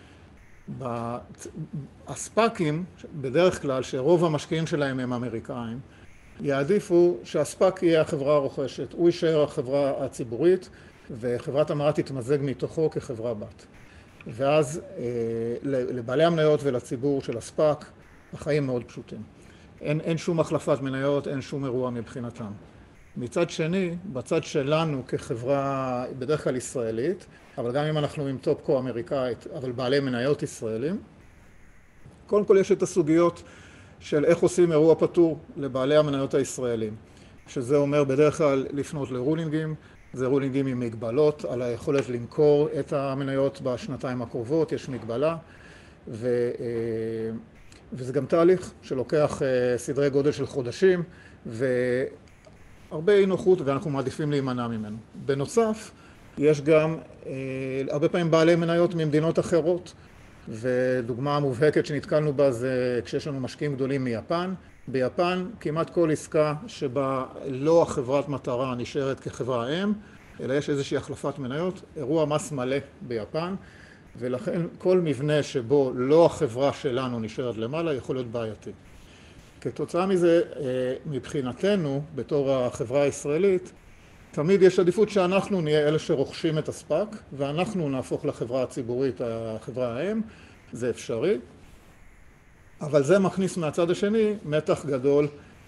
הספאקים, בדרך כלל שרוב המשקיעים שלהם הם אמריקאים, יעדיפו שהספאק יהיה החברה הרוכשת, הוא יישאר החברה הציבורית וחברת המרה תתמזג מתוכו כחברה בת. ואז לבעלי המניות ולציבור של הספאק החיים מאוד פשוטים. אין, אין שום החלפת מניות, אין שום אירוע מבחינתם. מצד שני, בצד שלנו כחברה בדרך כלל ישראלית, אבל גם אם אנחנו עם טופקו אמריקאית, אבל בעלי מניות ישראלים, קודם כל יש את הסוגיות של איך עושים אירוע פטור לבעלי המניות הישראלים, שזה אומר בדרך כלל לפנות לרולינגים, זה רולינגים עם מגבלות על היכולת למכור את המניות בשנתיים הקרובות, יש מגבלה, ו, וזה גם תהליך שלוקח סדרי גודל של חודשים, והרבה אי נוחות ואנחנו מעדיפים להימנע ממנו. בנוסף, יש גם הרבה פעמים בעלי מניות ממדינות אחרות, ודוגמה מובהקת שנתקלנו בה זה כשיש לנו משקיעים גדולים מיפן. ביפן כמעט כל עסקה שבה לא החברת מטרה נשארת כחברה אם, אלא יש איזושהי החלפת מניות, אירוע מס מלא ביפן, ולכן כל מבנה שבו לא החברה שלנו נשארת למעלה יכול להיות בעייתי. כתוצאה מזה, מבחינתנו, בתור החברה הישראלית, תמיד יש עדיפות שאנחנו נהיה אלה שרוכשים את הספאק, ואנחנו נהפוך לחברה הציבורית, החברה האם, זה אפשרי. אבל זה מכניס מהצד השני מתח גדול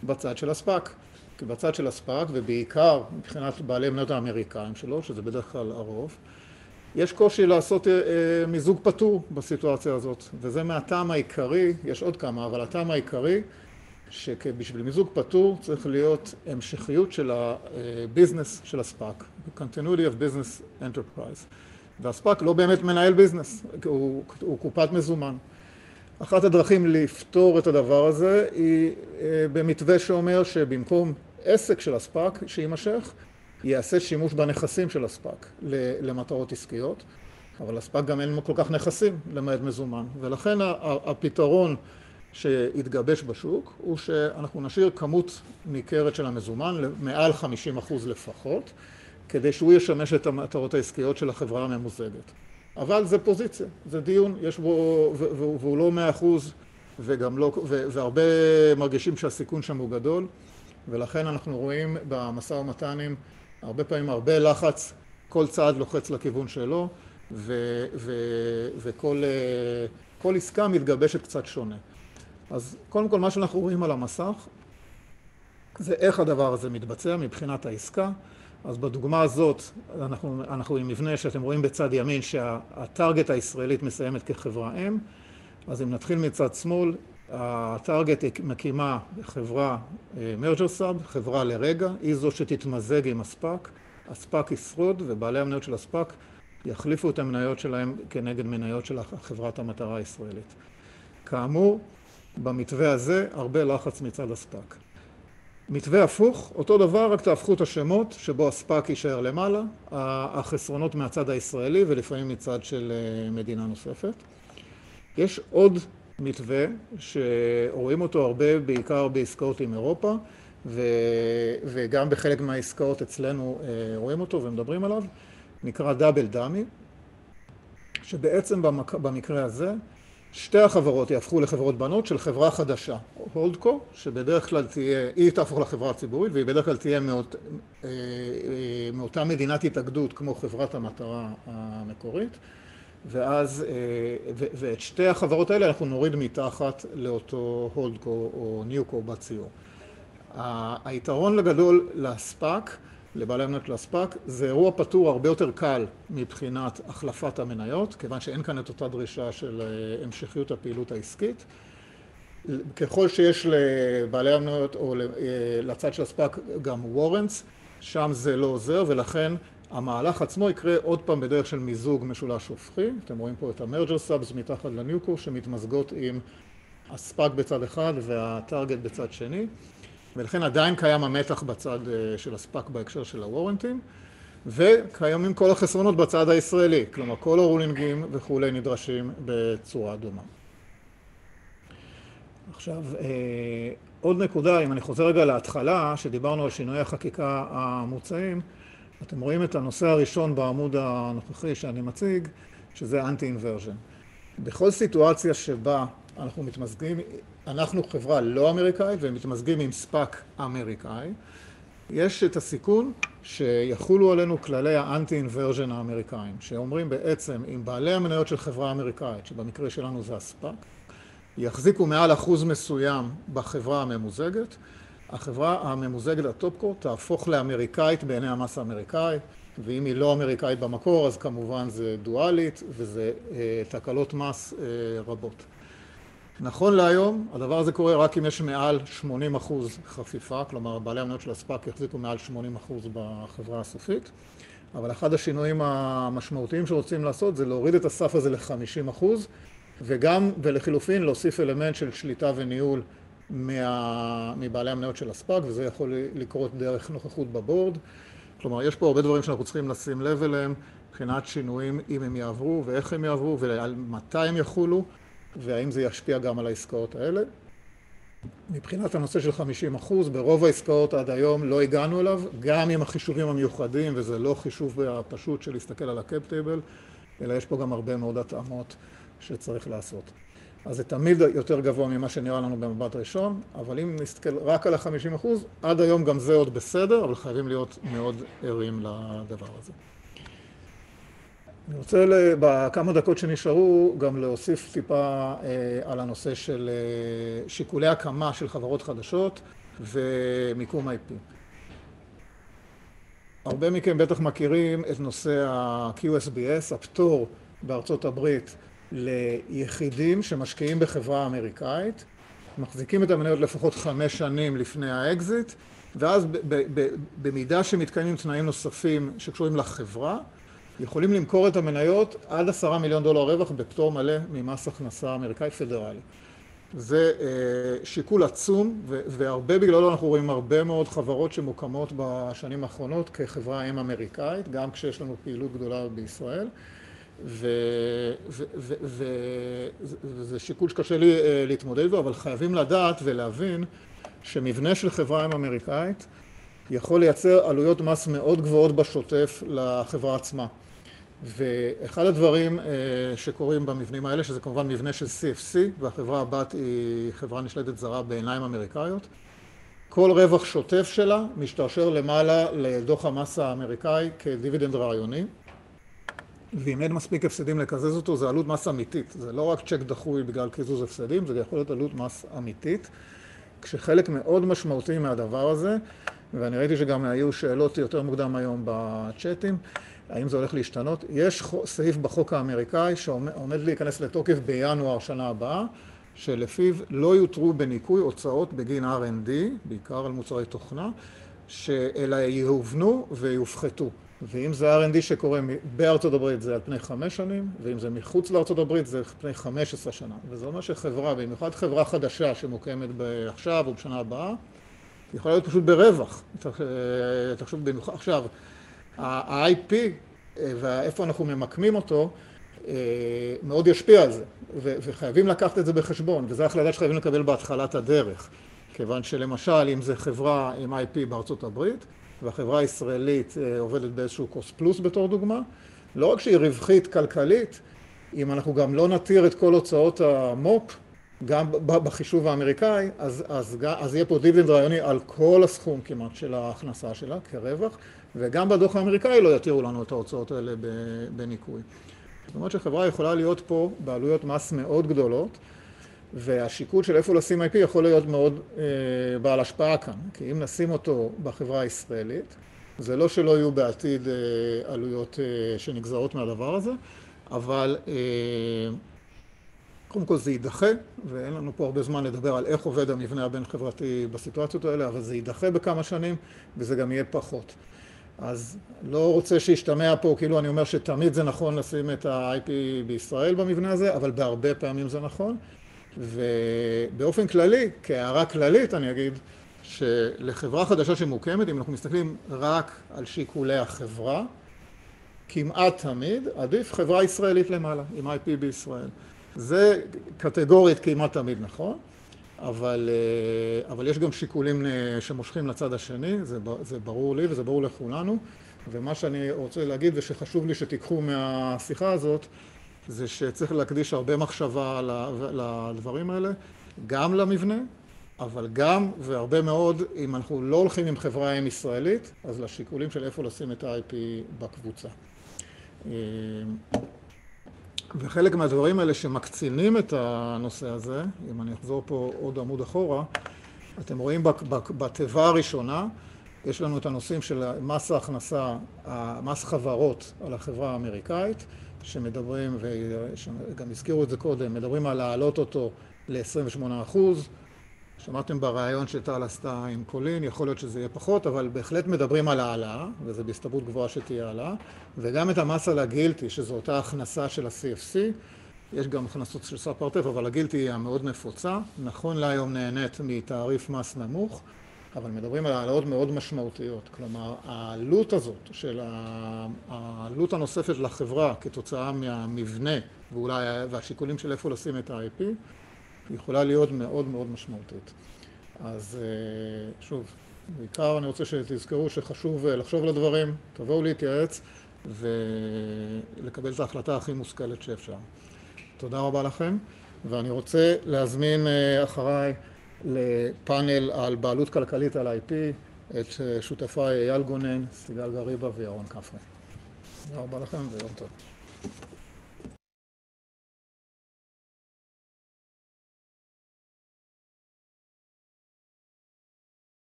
בצד של הספק. כי בצד של הספק, ובעיקר מבחינת בעלי מניות האמריקאים שלו, שזה בדרך כלל הרוב, יש קושי לעשות אה, מיזוג פטור בסיטואציה הזאת. וזה מהטעם העיקרי, יש עוד כמה, אבל הטעם העיקרי, שבשביל מיזוג פטור צריך להיות המשכיות של הביזנס של הספק, continuity of business enterprise. והספק לא באמת מנהל ביזנס, הוא, הוא קופת מזומן. אחת הדרכים לפתור את הדבר הזה היא במתווה שאומר שבמקום עסק של הספק שימשך, יעשה שימוש בנכסים של הספק למטרות עסקיות, אבל הספק גם אין כל כך נכסים למעט מזומן, ולכן הפתרון שהתגבש בשוק הוא שאנחנו נשאיר כמות ניכרת של המזומן, מעל חמישים אחוז לפחות, כדי שהוא ישמש את המטרות העסקיות של החברה הממוזגת. אבל זה פוזיציה, זה דיון, יש בו, והוא לא מאה אחוז, וגם לא, והרבה מרגישים שהסיכון שם הוא גדול, ולכן אנחנו רואים במשא ומתנים הרבה פעמים הרבה לחץ, כל צעד לוחץ לכיוון שלו, ו, ו, וכל כל עסקה מתגבשת קצת שונה. אז קודם כל מה שאנחנו רואים על המסך, זה איך הדבר הזה מתבצע מבחינת העסקה. אז בדוגמה הזאת אנחנו, אנחנו עם מבנה שאתם רואים בצד ימין שהטארגט הישראלית מסיימת כחברה אם. אז אם נתחיל מצד שמאל, הטארגט מקימה חברה מרג'ר סאב, חברה לרגע, היא זו שתתמזג עם הספק, הספק ישרוד ובעלי המניות של הספק יחליפו את המניות שלהם כנגד מניות של חברת המטרה הישראלית. כאמור, במתווה הזה הרבה לחץ מצד הספק. מתווה הפוך, אותו דבר, רק תהפכו את השמות שבו הספק יישאר למעלה, החסרונות מהצד הישראלי ולפעמים מצד של מדינה נוספת. יש עוד מתווה שרואים אותו הרבה בעיקר בעסקאות עם אירופה, ו... וגם בחלק מהעסקאות אצלנו רואים אותו ומדברים עליו, נקרא דאבל דאמי, שבעצם במק... במקרה הזה שתי החברות יהפכו לחברות בנות של חברה חדשה, הולדקו, שבדרך כלל תהיה, היא תהפוך לחברה הציבורית, והיא בדרך כלל תהיה מאות, מאותה מדינת התאגדות כמו חברת המטרה המקורית, ואז, ו, ואת שתי החברות האלה אנחנו נוריד מתחת לאותו הולדקו או ניוקו בציור. היתרון לגדול לספק, לבעלי המניות לספק, זה אירוע פטור הרבה יותר קל מבחינת החלפת המניות, כיוון שאין כאן את אותה דרישה של המשכיות הפעילות העסקית. ככל שיש לבעלי המניות או לצד של הספק גם וורנטס, שם זה לא עוזר, ולכן המהלך עצמו יקרה עוד פעם בדרך של מיזוג משולש הופכי. אתם רואים פה את המרג'ר סאבס מתחת לניוקו שמתמזגות עם הספק בצד אחד והטארגט בצד שני. ולכן עדיין קיים המתח בצד של הספק בהקשר של הוורנטים, וקיימים כל החסרונות בצד הישראלי, כלומר כל הרולינגים וכולי נדרשים בצורה דומה. עכשיו, עוד נקודה, אם אני חוזר רגע להתחלה, שדיברנו על שינוי החקיקה המוצעים, אתם רואים את הנושא הראשון בעמוד הנוכחי שאני מציג, שזה אנטי-אינברז'ן. בכל סיטואציה שבה אנחנו מתמזגים, אנחנו חברה לא אמריקאית ומתמזגים עם ספק אמריקאי, יש את הסיכון שיחולו עלינו כללי האנטי-אינברז'ן האמריקאים, שאומרים בעצם אם בעלי המניות של חברה אמריקאית, שבמקרה שלנו זה הספק, יחזיקו מעל אחוז מסוים בחברה הממוזגת, החברה הממוזגת הטופקו תהפוך לאמריקאית בעיני המס האמריקאי, ואם היא לא אמריקאית במקור אז כמובן זה דואלית וזה אה, תקלות מס אה, רבות. נכון להיום, הדבר הזה קורה רק אם יש מעל שמונים אחוז חפיפה, כלומר בעלי המניות של הספק יחזיקו מעל שמונים אחוז בחברה הסופית, אבל אחד השינויים המשמעותיים שרוצים לעשות זה להוריד את הסף הזה ל-חמישים אחוז, וגם ולחילופין להוסיף אלמנט של שליטה וניהול מה... מבעלי המניות של הספק, וזה יכול לקרות דרך נוכחות בבורד. כלומר, יש פה הרבה דברים שאנחנו צריכים לשים לב אליהם, מבחינת שינויים אם הם יעברו ואיך הם יעברו ומתי הם יחולו, והאם זה ישפיע גם על העסקאות האלה. מבחינת הנושא של חמישים אחוז, ברוב העסקאות עד היום לא הגענו אליו, גם עם החישובים המיוחדים, וזה לא חישוב הפשוט של להסתכל על הקאפ טייבל, אלא יש פה גם הרבה מאוד התאמות שצריך לעשות. אז זה תמיד יותר גבוה ממה שנראה לנו במבט ראשון, אבל אם נסתכל רק על ה-חמישים אחוז, עד היום גם זה עוד בסדר, אבל חייבים להיות מאוד ערים לדבר הזה. אני רוצה בכמה דקות שנשארו גם להוסיף טיפה על הנושא של שיקולי הקמה של חברות חדשות ומיקום איי פי. הרבה מכם בטח מכירים את נושא ה-קיו אס בי אס, הפטור בארצות הברית ליחידים שמשקיעים בחברה אמריקאית, מחזיקים את המניות לפחות חמש שנים לפני האקזיט, ואז במידה שמתקיימים תנאים נוספים שקשורים לחברה, יכולים למכור את המניות עד עשרה מיליון דולר רווח בפטור מלא ממס הכנסה אמריקאי פדרלי. זה שיקול עצום, והרבה בגללו אנחנו רואים הרבה מאוד חברות שמוקמות בשנים האחרונות כחברה אם אמריקאית, גם כשיש לנו פעילות גדולה בישראל, וזה שיקול שקשה לי להתמודד בו, אבל חייבים לדעת ולהבין שמבנה של חברה אם אמריקאית יכול לייצר עלויות מס מאוד גבוהות בשוטף לחברה עצמה. ואחד הדברים שקורים במבנים האלה, שזה כמובן מבנה של סי אף סי, והחברה הבת היא חברה נשלטת זרה בעיניים אמריקאיות, כל רווח שוטף שלה משתרשר למעלה לדוח המס האמריקאי כדיבידנד רעיוני, ואם אין מספיק הפסדים לקזז אותו, זה עלות מס אמיתית. זה לא רק צ'ק דחוי בגלל קיזוז הפסדים, זה יכול להיות עלות מס אמיתית, כשחלק מאוד משמעותי מהדבר הזה, ואני ראיתי שגם היו שאלות יותר מוקדם היום בצ'אטים, האם זה הולך להשתנות? יש סעיף בחוק האמריקאי שעומד להיכנס לתוקף בינואר שנה הבאה, שלפיו לא יותרו בניכוי הוצאות בגין אר אנד די, בעיקר על מוצרי תוכנה, אלא יהובנו ויופחתו. ואם זה אר אנד די שקורה בארצות הברית זה על פני חמש שנים, ואם זה מחוץ לארצות הברית זה על פני חמש עשרה שנה. וזה אומר שחברה, במיוחד חברה חדשה שמוקמת עכשיו או בשנה הבאה, יכולה להיות פשוט ברווח. תחשוב במיוחד, עכשיו, ה-איי פי ואיפה אנחנו ממקמים אותו מאוד ישפיע על זה, וחייבים לקחת את זה בחשבון, וזו החלטה שחייבים לקבל בהתחלת הדרך, כיוון שלמשל אם זה חברה עם איי פי בארצות הברית, והחברה הישראלית עובדת באיזשהו קוסט פלוס בתור דוגמה, לא רק שהיא רווחית כלכלית, אם אנחנו גם לא נתיר את כל הוצאות המו"פ, גם בחישוב האמריקאי, אז, אז, אז יהיה פה דיבידנד רעיוני על כל הסכום כמעט של ההכנסה שלה כרווח, וגם בדוח האמריקאי לא יתירו לנו את ההוצאות האלה בניכוי. זאת אומרת שחברה יכולה להיות פה בעלויות מס מאוד גדולות, והשיקול של איפה לשים איי פי יכול להיות מאוד אה, בעל השפעה כאן. כי אם נשים אותו בחברה הישראלית, זה לא שלא יהיו בעתיד אה, עלויות אה, שנגזרות מהדבר הזה, אבל אה, קודם כל זה יידחה, ואין לנו פה הרבה זמן לדבר על איך עובד המבנה הבין חברתי בסיטואציות האלה, אבל זה יידחה בכמה שנים, וזה גם יהיה פחות. אז לא רוצה שישתמע פה, כאילו אני אומר שתמיד זה נכון לשים את ה-איי פי בישראל במבנה הזה, אבל בהרבה פעמים זה נכון. ובאופן כללי, כהערה כללית אני אגיד, שלחברה חדשה שמוקמת, אם אנחנו מסתכלים רק על שיקולי החברה, כמעט תמיד עדיף חברה ישראלית למעלה, עם איי פי בישראל. זה קטגורית כמעט תמיד נכון, אבל, אבל יש גם שיקולים שמושכים לצד השני, זה, זה ברור לי וזה ברור לכולנו, ומה שאני רוצה להגיד ושחשוב לי שתיקחו מהשיחה הזאת, זה שצריך להקדיש הרבה מחשבה לדברים האלה, גם למבנה, אבל גם והרבה מאוד, אם אנחנו לא הולכים עם חברה אם ישראלית, אז לשיקולים של איפה לשים את ה-איי פי בקבוצה. וחלק מהדברים האלה שמקצינים את הנושא הזה, אם אני אחזור פה עוד עמוד אחורה, אתם רואים בתיבה הראשונה, יש לנו את הנושאים של מס ההכנסה, מס חברות על החברה האמריקאית, שמדברים, וגם הזכירו את זה קודם, מדברים על להעלות אותו ל-עשרים ושמונה אחוז. שמעתם ברעיון שטל עשתה עם קולין, יכול להיות שזה יהיה פחות, אבל בהחלט מדברים על העלאה, וזה בהסתברות גבוהה שתהיה העלאה, וגם את המס על הגילטי, שזו אותה הכנסה של ה-סי אף סי, יש גם הכנסות של ספרטף, אבל הגילטי היא מאוד נפוצה, נכון להיום נהנית מתעריף מס נמוך, אבל מדברים על העלאות מאוד משמעותיות, כלומר העלות הזאת של העלות הנוספת לחברה כתוצאה מהמבנה ואולי והשיקולים של איפה לשים את ה-איי פי יכולה להיות מאוד מאוד משמעותית. אז שוב, בעיקר אני רוצה שתזכרו שחשוב לחשוב על הדברים, תבואו להתייעץ ולקבל את ההחלטה הכי מושכלת שאפשר. תודה רבה לכם, ואני רוצה להזמין אחריי לפאנל על בעלות כלכלית על איי פי את שותפיי אייל גונן, סיגל גריבה וירון כפרי. תודה רבה לכם ויום טוב.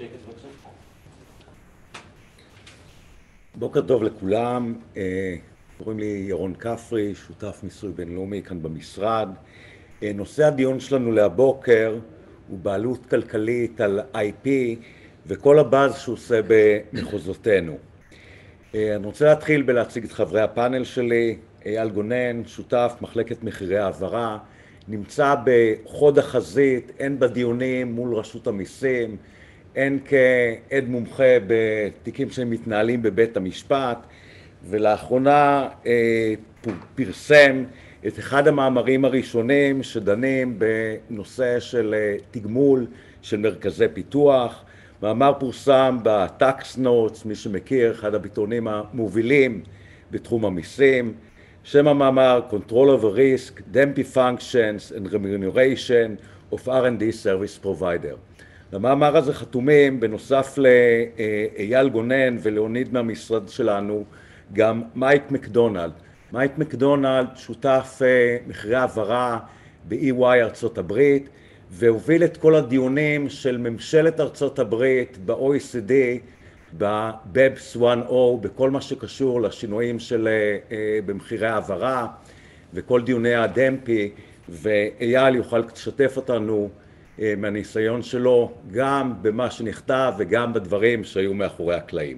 בוקר טוב לכולם, קוראים לי ירון כפרי, שותף מיסוי בינלאומי כאן במשרד. נושא הדיון שלנו להבוקר הוא בעלות כלכלית על איי פי וכל הבאז שהוא עושה במחוזותינו. אני רוצה להתחיל בלהציג את חברי הפאנל שלי. אייל גונן, שותף מחלקת מחירי העברה, נמצא בחוד החזית, הן בדיונים מול רשות המיסים, הן כעד מומחה בתיקים שמתנהלים בבית המשפט, ולאחרונה אה, פרסם את אחד המאמרים הראשונים שדנים בנושא של אה, תגמול של מרכזי פיתוח. מאמר פורסם בטקס נוטס, מי שמכיר, אחד הביטאונים המובילים בתחום המיסים. שם המאמר Control of Risk, Dempy Functions and Remuneration of אר אנד די Service Provider. למאמר הזה חתומים בנוסף לאייל גונן ולאוניד מהמשרד שלנו גם מייק מקדונלד. מייק מקדונלד שותף מחירי העברה ב-אי וואי ארצות הברית, והוביל את כל הדיונים של ממשלת ארצות הברית ב-או אי סי די, ב-בבס אחת אפס, בכל מה שקשור לשינויים של במחירי העברה וכל דיוני הדמפי, ואייל יוכל לשתף אותנו מהניסיון שלו גם במה שנכתב וגם בדברים שהיו מאחורי הקלעים.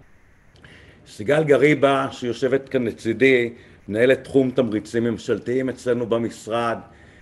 סיגל גריבה שיושבת כאן לצידי, מנהלת תחום תמריצים ממשלתיים אצלנו במשרד,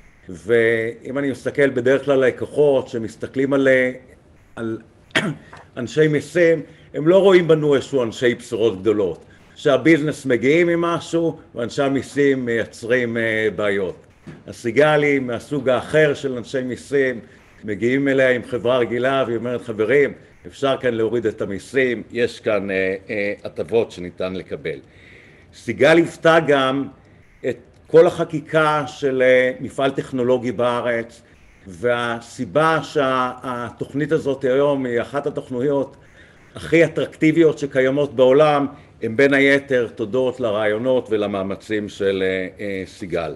ואם אני מסתכל בדרך כלל לקוחות שמסתכלים על, על אנשי מיסים, הם לא רואים בנו איזשהו אנשי בשורות גדולות, שהביזנס מגיעים עם משהו ואנשי המיסים מייצרים בעיות. הסיגלי מהסוג האחר של אנשי מיסים מגיעים אליה עם חברה רגילה והיא אומרת, חברים, אפשר כאן להוריד את המיסים, יש כאן אה, אה, הטבות שניתן לקבל. סיגל הפתע גם את כל החקיקה של אה, מפעל טכנולוגי בארץ, והסיבה שהתוכנית הזאת היום היא אחת התוכניות הכי אטרקטיביות שקיימות בעולם, הם בין היתר תודות לרעיונות ולמאמצים של אה, אה, סיגל.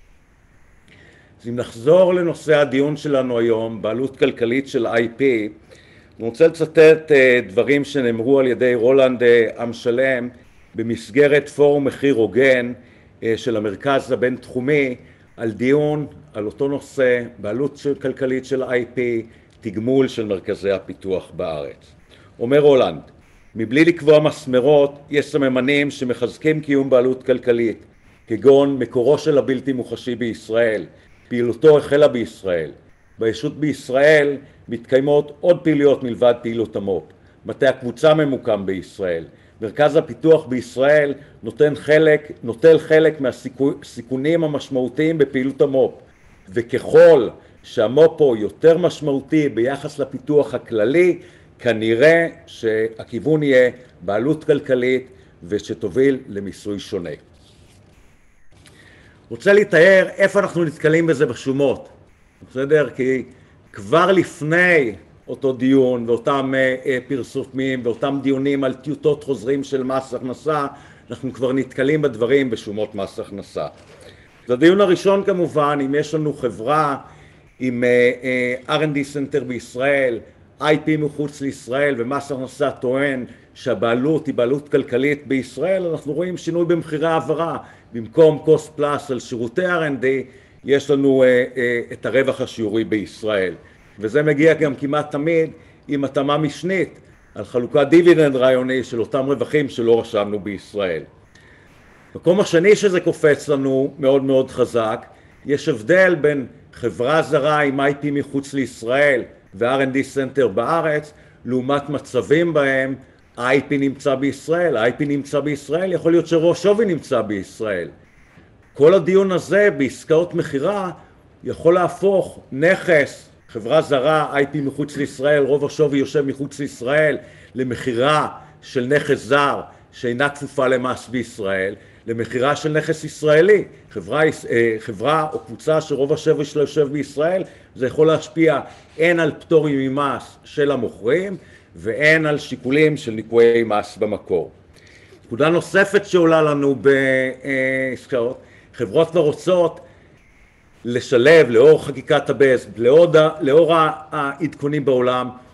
אז אם נחזור לנושא הדיון שלנו היום, בעלות כלכלית של איי פי, אני רוצה לצטט דברים שנאמרו על ידי רולנד עם שלם במסגרת פורום מחיר הוגן של המרכז הבינתחומי על דיון על אותו נושא, בעלות כלכלית של איי פי, תגמול של מרכזי הפיתוח בארץ. אומר רולנד, מבלי לקבוע מסמרות, יש סממנים שמחזקים קיום בעלות כלכלית, כגון מקורו של הבלתי מוחשי בישראל, פעילותו החלה בישראל. בישות בישראל מתקיימות עוד פעילויות מלבד פעילות המו"פ. מטה הקבוצה ממוקם בישראל. מרכז הפיתוח בישראל נותן חלק, נוטל חלק מהסיכונים המשמעותיים בפעילות המו"פ. וככל שהמו"פ פה יותר משמעותי ביחס לפיתוח הכללי, כנראה שהכיוון יהיה בעלות כלכלית ושתוביל למיסוי שונה. רוצה לתאר איפה אנחנו נתקלים בזה בשומות, בסדר? כי כבר לפני אותו דיון ואותם פרסומים ואותם דיונים על טיוטות חוזרים של מס הכנסה, אנחנו כבר נתקלים בדברים בשומות מס הכנסה. זה הדיון הראשון כמובן, אם יש לנו חברה עם אר אנד די Center בישראל, איי פי מחוץ לישראל ומס הכנסה טוען שהבעלות היא בעלות כלכלית בישראל, אנחנו רואים שינוי במחירי העברה. במקום קוסט פלאס על שירותי אר אנד די, יש לנו אה, אה, את הרווח השיעורי בישראל. וזה מגיע גם כמעט תמיד עם התאמה משנית על חלוקת דיבידנד רעיוני של אותם רווחים שלא רשמנו בישראל. מקום השני שזה קופץ לנו מאוד מאוד חזק, יש הבדל בין חברה זרה עם איי פי מחוץ לישראל ו-אר אנד די Center בארץ, לעומת מצבים בהם ה-איי פי נמצא בישראל, ה-איי פי נמצא בישראל, יכול להיות שרוב שווי נמצא בישראל. כל הדיון הזה בעסקאות מחירה יכול להפוך נכס, חברה זרה, איי פי מחוץ לישראל, רוב השווי יושב מחוץ לישראל, למחירה של נכס זר שאינה כפופה למס בישראל, למחירה של נכס ישראלי. חברה, חברה או קבוצה שרוב השווי שלה יושב בישראל, זה יכול להשפיע הן על פטורים ממס של המוכרים, ואין על שיקולים של ניכויי מס במקור. נקודה נוספת שעולה לנו בעסקאות, חברות כבר רוצות לשלב לאור חקיקת הבאס, לאור, לאור העדכונים בעולם,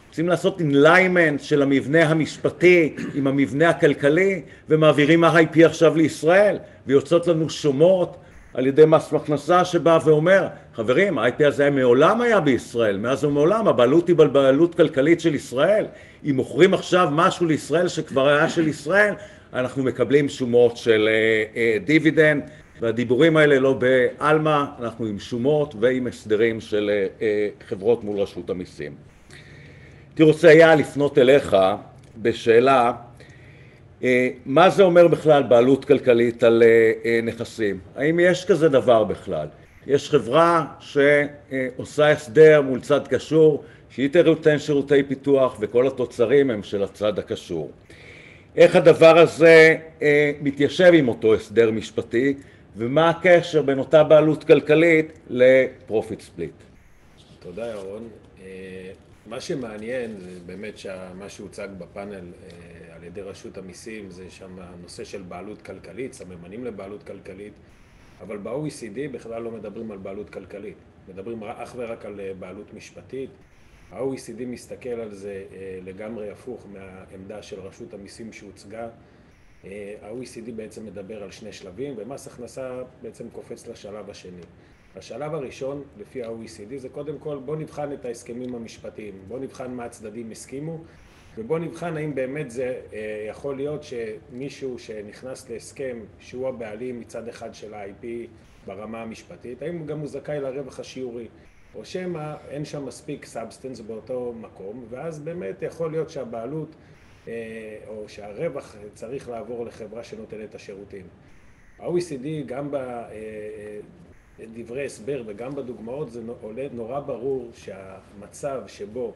רוצים לעשות אינליימנט של המבנה המשפטי עם המבנה הכלכלי, ומעבירים ה-איי פי עכשיו לישראל, ויוצאות לנו שומות על ידי מס הכנסה שבא ואומר, חברים, ה-איי פי הזה מעולם היה בישראל, מאז ומעולם, הבעלות היא בעלות כלכלית של ישראל, אם מוכרים עכשיו משהו לישראל שכבר היה של ישראל, אנחנו מקבלים שומות של uh, uh, דיבידנד, והדיבורים האלה לא באלמה, אנחנו עם שומות ועם הסדרים של uh, uh, חברות מול רשות המיסים. הייתי רוצה היה לפנות אליך בשאלה, uh, מה זה אומר בכלל בעלות כלכלית על uh, uh, נכסים? האם יש כזה דבר בכלל? יש חברה שעושה הסדר מול צד קשור, שהיא תיתן שירותי פיתוח וכל התוצרים הם של הצד הקשור. איך הדבר הזה אה, מתיישב עם אותו הסדר משפטי, ומה הקשר בין אותה בעלות כלכלית לפרופיט ספליט? תודה ירון. אה, מה שמעניין זה באמת שמה שהוצג בפאנל אה, על ידי רשות המיסים זה שם הנושא של בעלות כלכלית, סממנים לבעלות כלכלית, אבל ב-או אי סי די בכלל לא מדברים על בעלות כלכלית, מדברים אך ורק על בעלות משפטית. ה-או אי סי די מסתכל על זה לגמרי הפוך מהעמדה של רשות המיסים שהוצגה. ה-או אי סי די בעצם מדבר על שני שלבים, ומס הכנסה בעצם קופץ לשלב השני. השלב הראשון, לפי ה-או אי סי די, זה קודם כל בוא נבחן את ההסכמים המשפטיים, בוא נבחן מה הצדדים הסכימו, ובוא נבחן האם באמת זה יכול להיות שמישהו שנכנס להסכם שהוא הבעלים מצד אחד של ה-איי פי ברמה המשפטית, האם גם הוא זכאי לרווח השיעורי. או שמה אין שם מספיק סאבסטנס באותו מקום, ואז באמת יכול להיות שהבעלות או שהרווח צריך לעבור לחברה שנותנת את השירותים. ה-או אי סי די גם בדברי הסבר וגם בדוגמאות זה עולה נורא ברור שהמצב שבו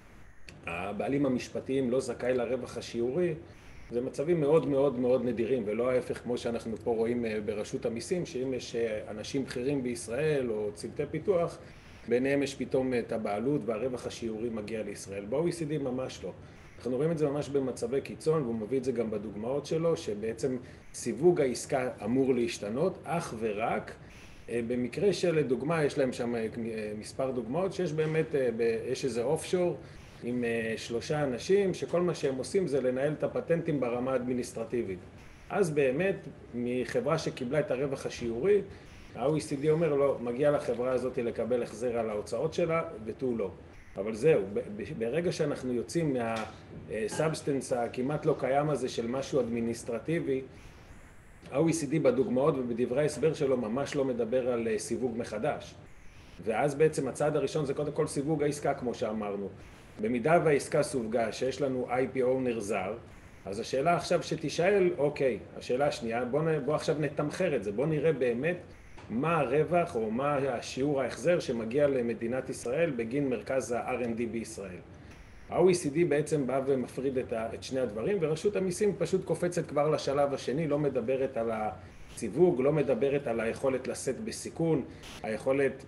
הבעלים המשפטיים לא זכאי לרווח השיעורי, זה מצבים מאוד מאוד מאוד נדירים, ולא ההפך כמו שאנחנו פה רואים ברשות המיסים, שאם יש אנשים בכירים בישראל או צוותי פיתוח, ביניהם יש פתאום את הבעלות והרווח השיעורי מגיע לישראל. ב-או אי סי די ממש לא. אנחנו רואים את זה ממש במצבי קיצון, והוא מביא את זה גם בדוגמאות שלו, שבעצם סיווג העסקה אמור להשתנות, אך ורק במקרה של דוגמה, יש להם שם מספר דוגמאות, שיש באמת, יש איזה אופשור עם שלושה אנשים, שכל מה שהם עושים זה לנהל את הפטנטים ברמה האדמיניסטרטיבית. אז באמת, מחברה שקיבלה את הרווח השיעורי, ה-או אי סי די אומר לו, מגיע לחברה הזאת לקבל החזר על ההוצאות שלה, ותו לא. אבל זהו, ברגע שאנחנו יוצאים מהסאבסטנס הכמעט לא קיים הזה של משהו אדמיניסטרטיבי, ה-או אי סי די בדוגמאות ובדברי ההסבר שלו ממש לא מדבר על סיווג מחדש. ואז בעצם הצעד הראשון זה קודם כל סיווג העסקה כמו שאמרנו. במידה והעסקה סווגה שיש לנו איי פי אונר זר, אז השאלה עכשיו שתשאל, אוקיי, השאלה השנייה, בוא, בוא עכשיו נתמחר את זה, בוא נראה באמת מה הרווח או מה השיעור ההחזר שמגיע למדינת ישראל בגין מרכז ה-אר אנד די בישראל. ה-או אי סי די בעצם בא ומפריד את, ה, את שני הדברים, ורשות המיסים פשוט קופצת כבר לשלב השני, לא מדברת על הסיווג, לא מדברת על היכולת לשאת בסיכון, היכולת,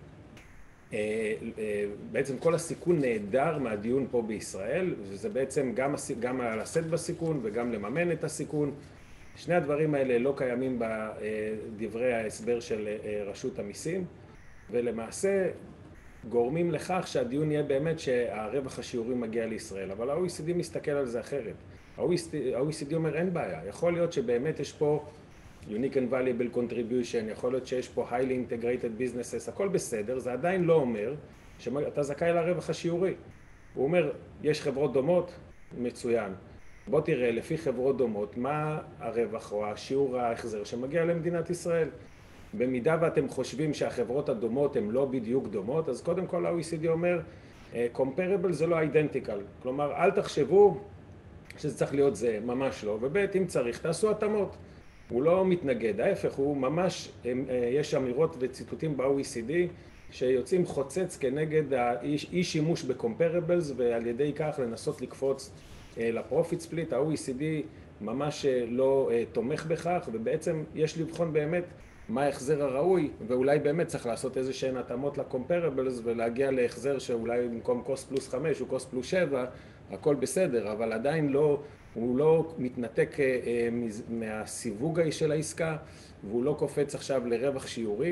אה, אה, בעצם כל הסיכון נהדר מהדיון פה בישראל, וזה בעצם גם, גם לשאת בסיכון וגם לממן את הסיכון. שני הדברים האלה לא קיימים בדברי ההסבר של רשות המיסים, ולמעשה גורמים לכך שהדיון יהיה באמת שהרווח השיעורי מגיע לישראל. אבל ה-או אי סי די מסתכל על זה אחרת. ה-או אי סי די אומר אין בעיה, יכול להיות שבאמת יש פה Unique and Valuable Contribution, יכול להיות שיש פה Highly Integrated Businesses, הכל בסדר, זה עדיין לא אומר שאתה זכאי לרווח השיעורי. הוא אומר, יש חברות דומות, מצוין. בוא תראה לפי חברות דומות מה הרווח או השיעור ההחזר שמגיע למדינת ישראל. במידה ואתם חושבים שהחברות הדומות הן לא בדיוק דומות, אז קודם כל ה-או אי סי די אומר, comparable זה לא identical. כלומר, אל תחשבו שזה צריך להיות זה, ממש לא. ובית, אם צריך, תעשו התאמות. הוא לא מתנגד, ההפך, הוא ממש, יש אמירות וציטוטים ב-או אי סי די שיוצאים חוצץ כנגד האי שימוש ב-comparables, ועל ידי כך לנסות לקפוץ לפרופיט ספליט. ה-או אי סי די ממש לא תומך בכך, ובעצם יש לבחון באמת מה ההחזר הראוי, ואולי באמת צריך לעשות איזה שהן התאמות ל-comparables ולהגיע להחזר שאולי במקום קוסט פלוס חמש או קוסט פלוס שבע, הכל בסדר, אבל עדיין לא, הוא לא מתנתק מהסיווג של העסקה, והוא לא קופץ עכשיו לרווח שיעורי.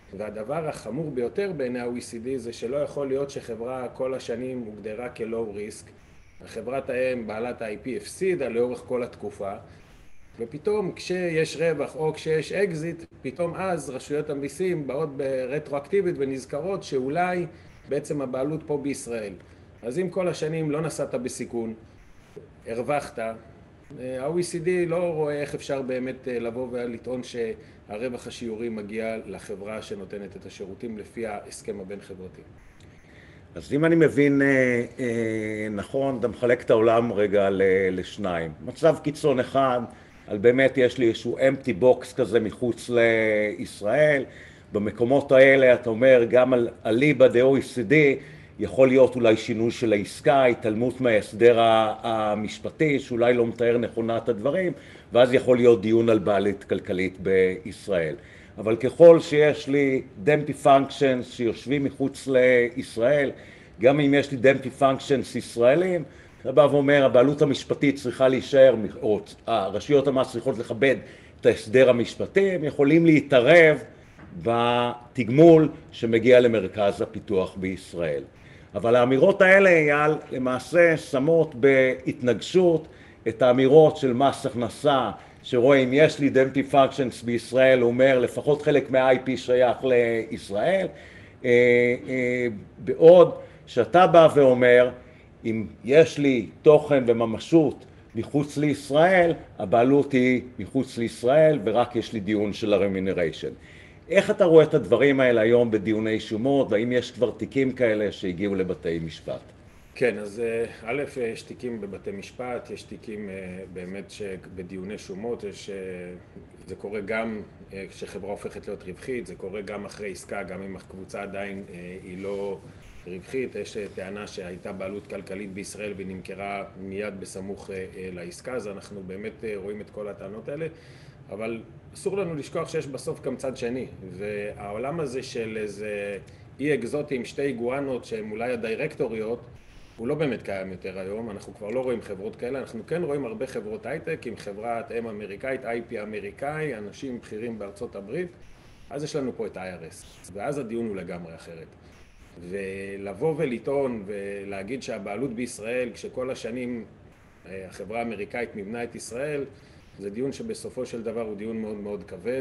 והדבר החמור ביותר בעיני ה-או אי סי די זה שלא יכול להיות שחברה כל השנים הוגדרה כלואו ריסק. החברת האם בעלת ה-איי פי הפסידה לאורך כל התקופה, ופתאום כשיש רווח או כשיש אקזיט, פתאום אז רשויות המיסים באות ברטרואקטיבית ונזכרות שאולי בעצם הבעלות פה בישראל. אז אם כל השנים לא נסעת בסיכון, הרווחת, ה-או אי סי די לא רואה איך אפשר באמת לבוא ולטעון שהרווח השיעורי מגיע לחברה שנותנת את השירותים לפי ההסכם הבין חברתי. אז אם אני מבין אה, אה, נכון, אתה מחלק את העולם רגע לשניים. מצב קיצון אחד, על באמת יש לי איזשהו empty box כזה מחוץ לישראל. במקומות האלה אתה אומר גם על אליבא דה-או אי סי די יכול להיות אולי שינוי של העסקה, התעלמות מההסדר המשפטי שאולי לא מתאר נכונה את הדברים, ואז יכול להיות דיון על בעלות כלכלית בישראל. אבל ככל שיש לי דמפי פונקשנס שיושבים מחוץ לישראל, גם אם יש לי דמפי פונקשנס ישראלים, אתה בא ואומר, הבעלות המשפטית צריכה להישאר, או הרשויות המס צריכות לכבד את ההסדר המשפטי, הם יכולים להתערב בתגמול שמגיע למרכז הפיתוח בישראל. אבל האמירות האלה, אייל, למעשה שמות בהתנגשות את האמירות של מס הכנסה, שרואה אם יש לי דמפי פונקשנס בישראל, הוא אומר לפחות חלק מה-איי פי שייך לישראל, בעוד שאתה בא ואומר, אם יש לי תוכן וממשות מחוץ לישראל, הבעלות היא מחוץ לישראל ורק יש לי דיון של הרמינריישן. איך אתה רואה את הדברים האלה היום בדיוני שומות, והאם יש כבר תיקים כאלה שהגיעו לבתי משפט? כן, אז א', יש תיקים בבתי משפט, יש תיקים באמת שבדיוני שומות, יש, זה קורה גם כשחברה הופכת להיות רווחית, זה קורה גם אחרי עסקה, גם אם הקבוצה עדיין היא לא רווחית, יש טענה שהייתה בעלות כלכלית בישראל ונמכרה מיד בסמוך לעסקה, אז אנחנו באמת רואים את כל הטענות האלה, אבל אסור לנו לשכוח שיש בסוף גם צד שני, והעולם הזה של איזה אי אקזוטי עם שתי איגואנות שהן אולי הדירקטוריות, הוא לא באמת קיים יותר היום, אנחנו כבר לא רואים חברות כאלה, אנחנו כן רואים הרבה חברות הייטק עם חברת אם אמריקאית, איי פי אמריקאי, אנשים בכירים בארצות הברית, אז יש לנו פה את איי אר אס, ואז הדיון הוא לגמרי אחרת. ולבוא ולטעון ולהגיד שהבעלות בישראל, כשכל השנים החברה האמריקאית מבנה את ישראל, זה דיון שבסופו של דבר הוא דיון מאוד מאוד כבד,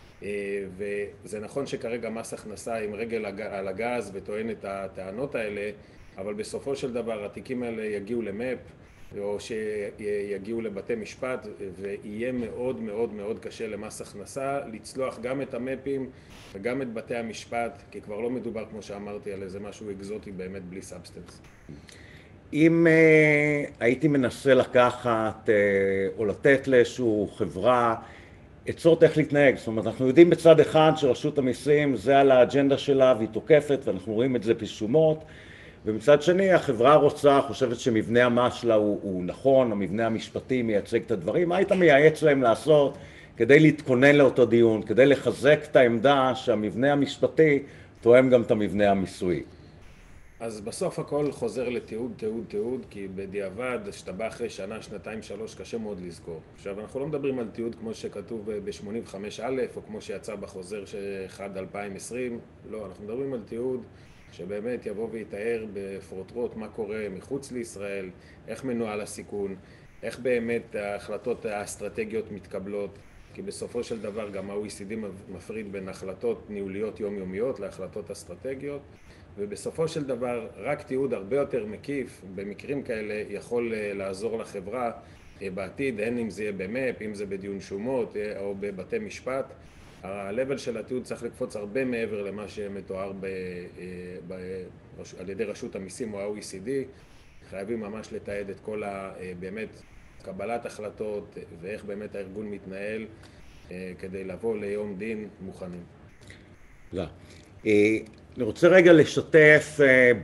וזה נכון שכרגע מס הכנסה עם רגל על הגז וטוען את הטענות האלה, אבל בסופו של דבר התיקים האלה יגיעו למאפ או שיגיעו לבתי משפט, ויהיה מאוד מאוד מאוד קשה למס הכנסה לצלוח גם את המאפים וגם את בתי המשפט, כי כבר לא מדובר, כמו שאמרתי, על איזה משהו אקזוטי באמת בלי סאבסטנס. אם uh, הייתי מנסה לקחת uh, או לתת לאיזשהו חברה עצות איך להתנהג, זאת אומרת, אנחנו יודעים בצד אחד שרשות המיסים זה על האג'נדה שלה והיא תוקפת, ואנחנו רואים את זה בשומות, ומצד שני החברה רוצה, חושבת שמבנה המס שלה הוא, הוא נכון, המבנה המשפטי מייצג את הדברים, מה היית מייעץ להם לעשות כדי להתכונן לאותו דיון, כדי לחזק את העמדה שהמבנה המשפטי תואם גם את המבנה המיסויי? אז בסוף הכל חוזר לתיעוד, תיעוד, תיעוד, כי בדיעבד, שאתה בא אחרי שנה, שנתיים, שלוש, קשה מאוד לזכור. עכשיו, אנחנו לא מדברים על תיעוד כמו שכתוב ב-שמונים וחמש א', או כמו שיצא בחוזר אחד אלפיים עשרים, לא, אנחנו מדברים על תיעוד שבאמת יבוא ויתאר בפרוטרוט מה קורה מחוץ לישראל, איך מנוהל הסיכון, איך באמת ההחלטות האסטרטגיות מתקבלות, כי בסופו של דבר גם ה-או אי סי די מפריד בין החלטות ניהוליות יומיומיות להחלטות אסטרטגיות, ובסופו של דבר רק תיעוד הרבה יותר מקיף במקרים כאלה יכול לעזור לחברה בעתיד, הן אם זה יהיה במאפ, אם זה בדיון שומות או בבתי משפט. הלבל של התיעוד צריך לקפוץ הרבה מעבר למה שמתואר ב, ב, על ידי רשות המיסים או ה-או אי סי די. חייבים ממש לתעד את כל ה, באמת קבלת החלטות ואיך באמת הארגון מתנהל כדי לבוא ליום דין מוכנים. לא. אני רוצה רגע לשתף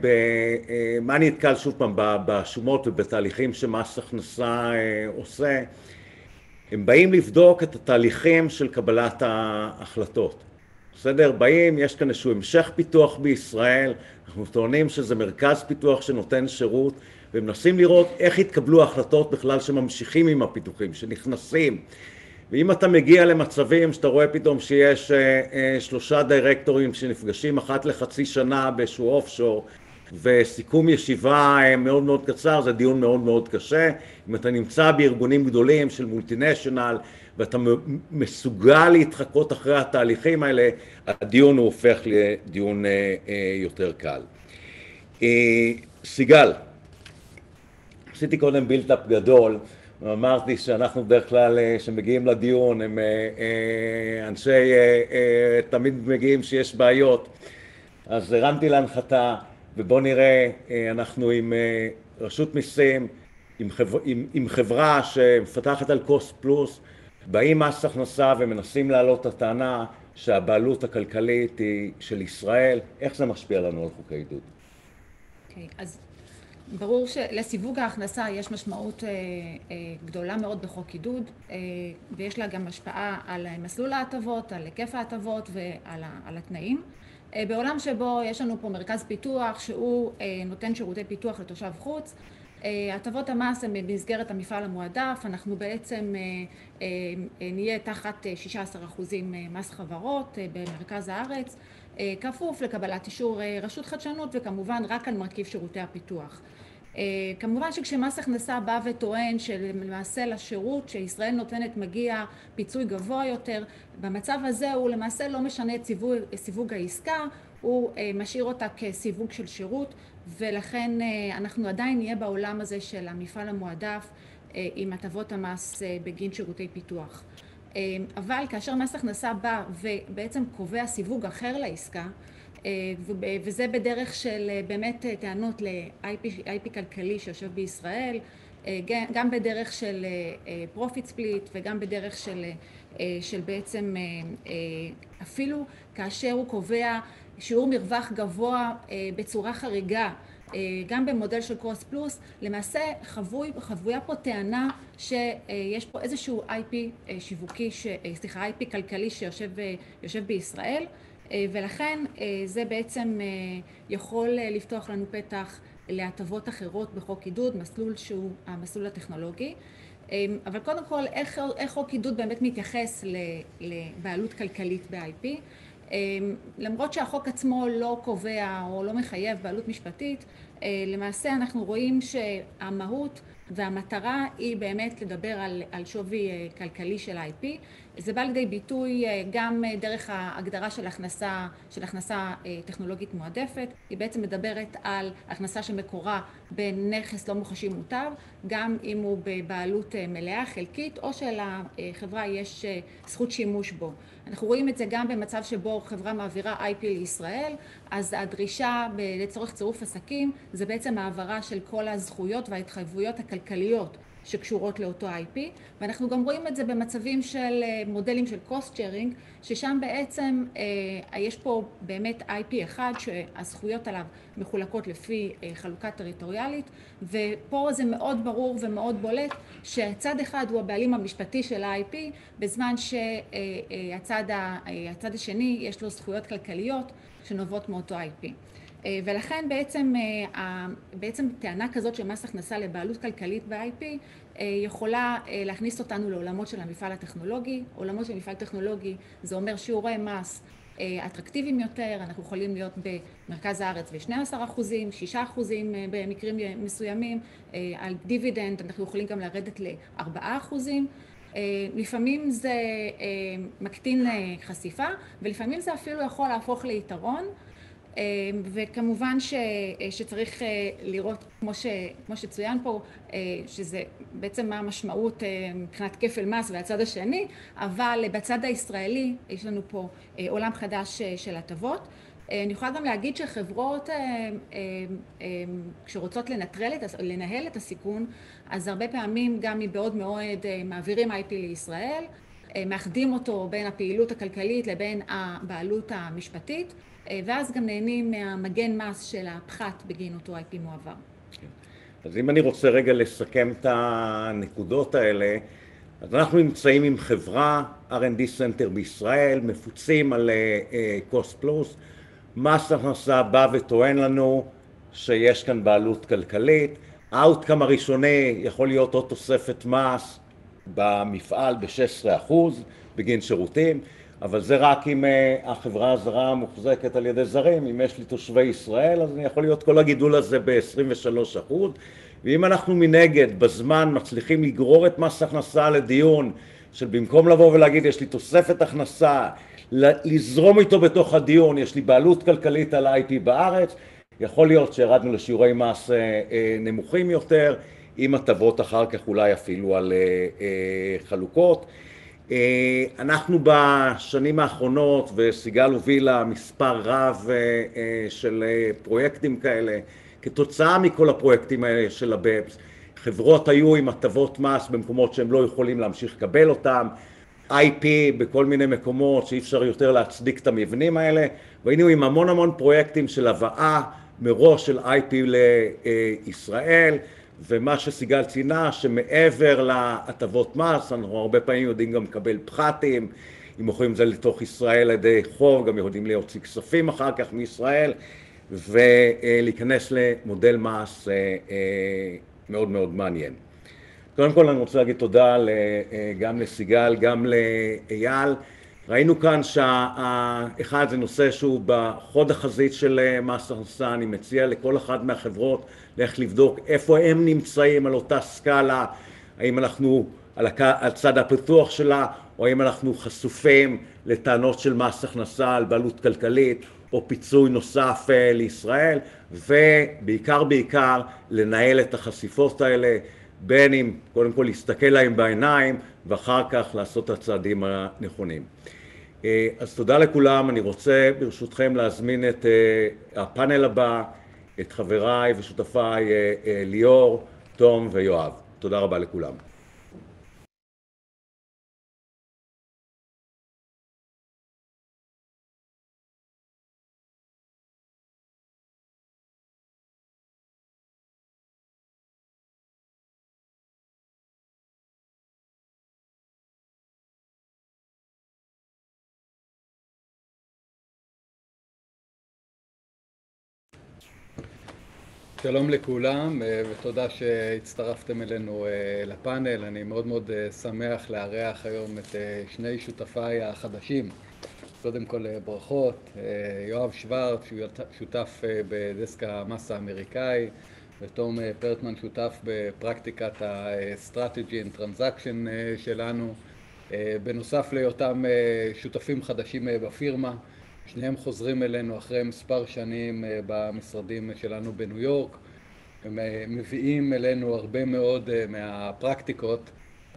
במה נתקל שוב פעם בשומות ובתהליכים שמס הכנסה עושה. הם באים לבדוק את התהליכים של קבלת ההחלטות. בסדר? באים, יש כאן איזשהו המשך פיתוח בישראל, אנחנו טוענים שזה מרכז פיתוח שנותן שירות, ומנסים לראות איך התקבלו ההחלטות בכלל שממשיכים עם הפיתוחים, שנכנסים. ואם אתה מגיע למצבים שאתה רואה פתאום שיש שלושה דירקטורים שנפגשים אחת לחצי שנה באיזשהו אופשור, וסיכום ישיבה מאוד מאוד קצר, זה דיון מאוד מאוד קשה. אם אתה נמצא בארגונים גדולים של מולטינשיונל, ואתה מסוגל להתחקות אחרי התהליכים האלה, הדיון הוא הופך לדיון יותר קל. סיגל, עשיתי קודם בילטאפ גדול, ואמרתי שאנחנו בדרך כלל שמגיעים לדיון, הם אנשי תמיד מגיעים שיש בעיות, אז הרמתי להנחתה, ובוא נראה, אנחנו עם רשות מיסים, עם, חבר, עם, עם חברה שמפתחת על קוסט פלוס, באים מס הכנסה ומנסים להעלות את הטענה שהבעלות הכלכלית היא של ישראל. איך זה משפיע לנו על חוקי עידוד? אוקיי, okay, אז ברור שלסיווג ההכנסה יש משמעות אה, אה, גדולה מאוד בחוק עידוד, אה, ויש לה גם השפעה על מסלול ההטבות, על היקף ההטבות ועל על התנאים. אה, בעולם שבו יש לנו פה מרכז פיתוח שהוא אה, נותן שירותי פיתוח לתושב חוץ, הטבות המס הן במסגרת המפעל המועדף, אנחנו בעצם נהיה תחת שישה עשר אחוזים מס חברות במרכז הארץ, כפוף לקבלת אישור רשות חדשנות וכמובן רק על מרכיב שירותי הפיתוח. כמובן שכשמס הכנסה בא וטוען שלמעשה לשירות שישראל נותנת מגיע פיצוי גבוה יותר, במצב הזה הוא למעשה לא משנה את סיווג, סיווג העסקה, הוא משאיר אותה כסיווג של שירות, ולכן אנחנו עדיין נהיה בעולם הזה של המפעל המועדף עם הטבות המס בגין שירותי פיתוח. אבל כאשר מס הכנסה בא ובעצם קובע סיווג אחר לעסקה, וזה בדרך של באמת טענות ל-איי פי כלכלי שיושב בישראל, גם בדרך של פרופיט ספליט וגם בדרך של, של בעצם אפילו כאשר הוא קובע שיעור מרווח גבוה בצורה חריגה, גם במודל של קוסט פלוס, למעשה חבוי, חבויה פה טענה שיש פה איזשהו איי פי שיווקי, סליחה, איי פי כלכלי שיושב יושב בישראל, ולכן זה בעצם יכול לפתוח לנו פתח להטבות אחרות בחוק עידוד, מסלול שהוא המסלול הטכנולוגי. אבל קודם כל, איך, איך חוק עידוד באמת מתייחס לבעלות כלכלית ב-איי פי? למרות שהחוק עצמו לא קובע או לא מחייב בעלות משפטית, למעשה אנחנו רואים שהמהות והמטרה היא באמת לדבר על, על שווי כלכלי של איי פי. זה בא לידי ביטוי גם דרך ההגדרה של הכנסה, של הכנסה טכנולוגית מועדפת. היא בעצם מדברת על הכנסה שמקורה בנכס לא מוחשי מוטב, גם אם הוא בבעלות מלאה, חלקית, או שלחברה יש זכות שימוש בו. אנחנו רואים את זה גם במצב שבו חברה מעבירה איי פי לישראל, אז הדרישה לצורך צירוף עסקים זה בעצם העברה של כל הזכויות וההתחייבויות הכלכליות שקשורות לאותו איי פי, ואנחנו גם רואים את זה במצבים של מודלים של cost sharing, ששם בעצם אה, יש פה באמת איי פי אחד שהזכויות עליו מחולקות לפי אה, חלוקה טריטוריאלית, ופה זה מאוד ברור ומאוד בולט שהצד אחד הוא הבעלים המשפטי של ה-איי פי, בזמן שהצד אה, אה, הצד השני יש לו זכויות כלכליות שנובעות מאותו איי פי. ולכן בעצם, בעצם טענה כזאת של מס הכנסה לבעלות כלכלית ב-איי פי יכולה להכניס אותנו לעולמות של המפעל הטכנולוגי. עולמות של מפעל טכנולוגי זה אומר שיעורי מס אטרקטיביים יותר, אנחנו יכולים להיות במרכז הארץ ב-שנים עשר אחוזים, שישה אחוזים במקרים מסוימים, על דיבידנד אנחנו יכולים גם לרדת ל-ארבעה אחוזים. לפעמים זה מקטין חשיפה ולפעמים זה אפילו יכול להפוך ליתרון. וכמובן ש, שצריך לראות, כמו, ש, כמו שצוין פה, שזה בעצם מה המשמעות מבחינת כפל מס והצד השני, אבל בצד הישראלי יש לנו פה עולם חדש של הטבות. אני יכולה גם להגיד שחברות כשרוצות לנטרל, לנהל את הסיכון, אז הרבה פעמים גם מבעוד מועד מעבירים איי פי לישראל, מאחדים אותו בין הפעילות הכלכלית לבין הבעלות המשפטית, ואז גם נהנים מהמגן מס של הפחת בגין אותו איי פי מועבר. אז אם אני רוצה רגע לסכם את הנקודות האלה, אז אנחנו נמצאים עם חברה, אר אנד די Center בישראל, מפוצים על Cost Plus, מס הכנסה בא וטוען לנו שיש כאן בעלות כלכלית, האוטקאם הראשוני יכול להיות או תוספת מס, במפעל ב-שש עשרה אחוז בגין שירותים, אבל זה רק אם החברה הזרה מוחזקת על ידי זרים. אם יש לי תושבי ישראל, אז אני יכול להיות כל הגידול הזה ב-עשרים ושלושה אחוז. ואם אנחנו מנגד בזמן מצליחים לגרור את מס הכנסה לדיון, של במקום לבוא ולהגיד יש לי תוספת הכנסה, לזרום איתו בתוך הדיון, יש לי בעלות כלכלית על ה-איי פי בארץ, יכול להיות שהרדנו לשיעורי מס נמוכים יותר, עם הטבות אחר כך אולי אפילו על חלוקות. אנחנו בשנים האחרונות, וסיגל הובילה מספר רב של פרויקטים כאלה, כתוצאה מכל הפרויקטים האלה של הבאפס, חברות היו עם הטבות מס במקומות שהם לא יכולים להמשיך לקבל אותם, איי פי בכל מיני מקומות שאי אפשר יותר להצדיק את המבנים האלה, והיינו עם המון המון פרויקטים של הבאה מראש של איי פי לישראל, ומה שסיגל ציינה שמעבר להטבות מס, אנחנו הרבה פעמים יודעים גם לקבל פחתים, אם מוכרים את זה לתוך ישראל על ידי חוב, גם יודעים להוציא כספים אחר כך מישראל, ולהיכנס למודל מס מאוד מאוד מעניין. קודם כל אני רוצה להגיד תודה גם לסיגל, גם לאייל. ראינו כאן שאחד זה נושא שהוא בחוד החזית של מס הכנסה. אני מציע לכל אחד מהחברות ללכת לבדוק איפה הם נמצאים על אותה סקאלה, האם אנחנו על הצד הפתוח שלה, או האם אנחנו חשופים לטענות של מס הכנסה על בעלות כלכלית, או פיצוי נוסף לישראל, ובעיקר בעיקר לנהל את החשיפות האלה, בין אם קודם כל להסתכל להם בעיניים, ואחר כך לעשות את הצעדים הנכונים. אז תודה לכולם. אני רוצה ברשותכם להזמין את הפאנל הבא, את חבריי ושותפיי ליאור, תום ויואב. תודה רבה לכולם. שלום לכולם ותודה שהצטרפתם אלינו לפאנל. אני מאוד מאוד שמח לארח היום את שני שותפיי החדשים. קודם כל ברכות, יואב שוורץ שהוא שותף בדסק המס האמריקאי, ותום פרטמן שותף בפרקטיקת ה-Strategy and Transaction שלנו. בנוסף להיותם שותפים חדשים בפירמה, שניהם חוזרים אלינו אחרי מספר שנים במשרדים שלנו בניו יורק. הם מביאים אלינו הרבה מאוד מהפרקטיקות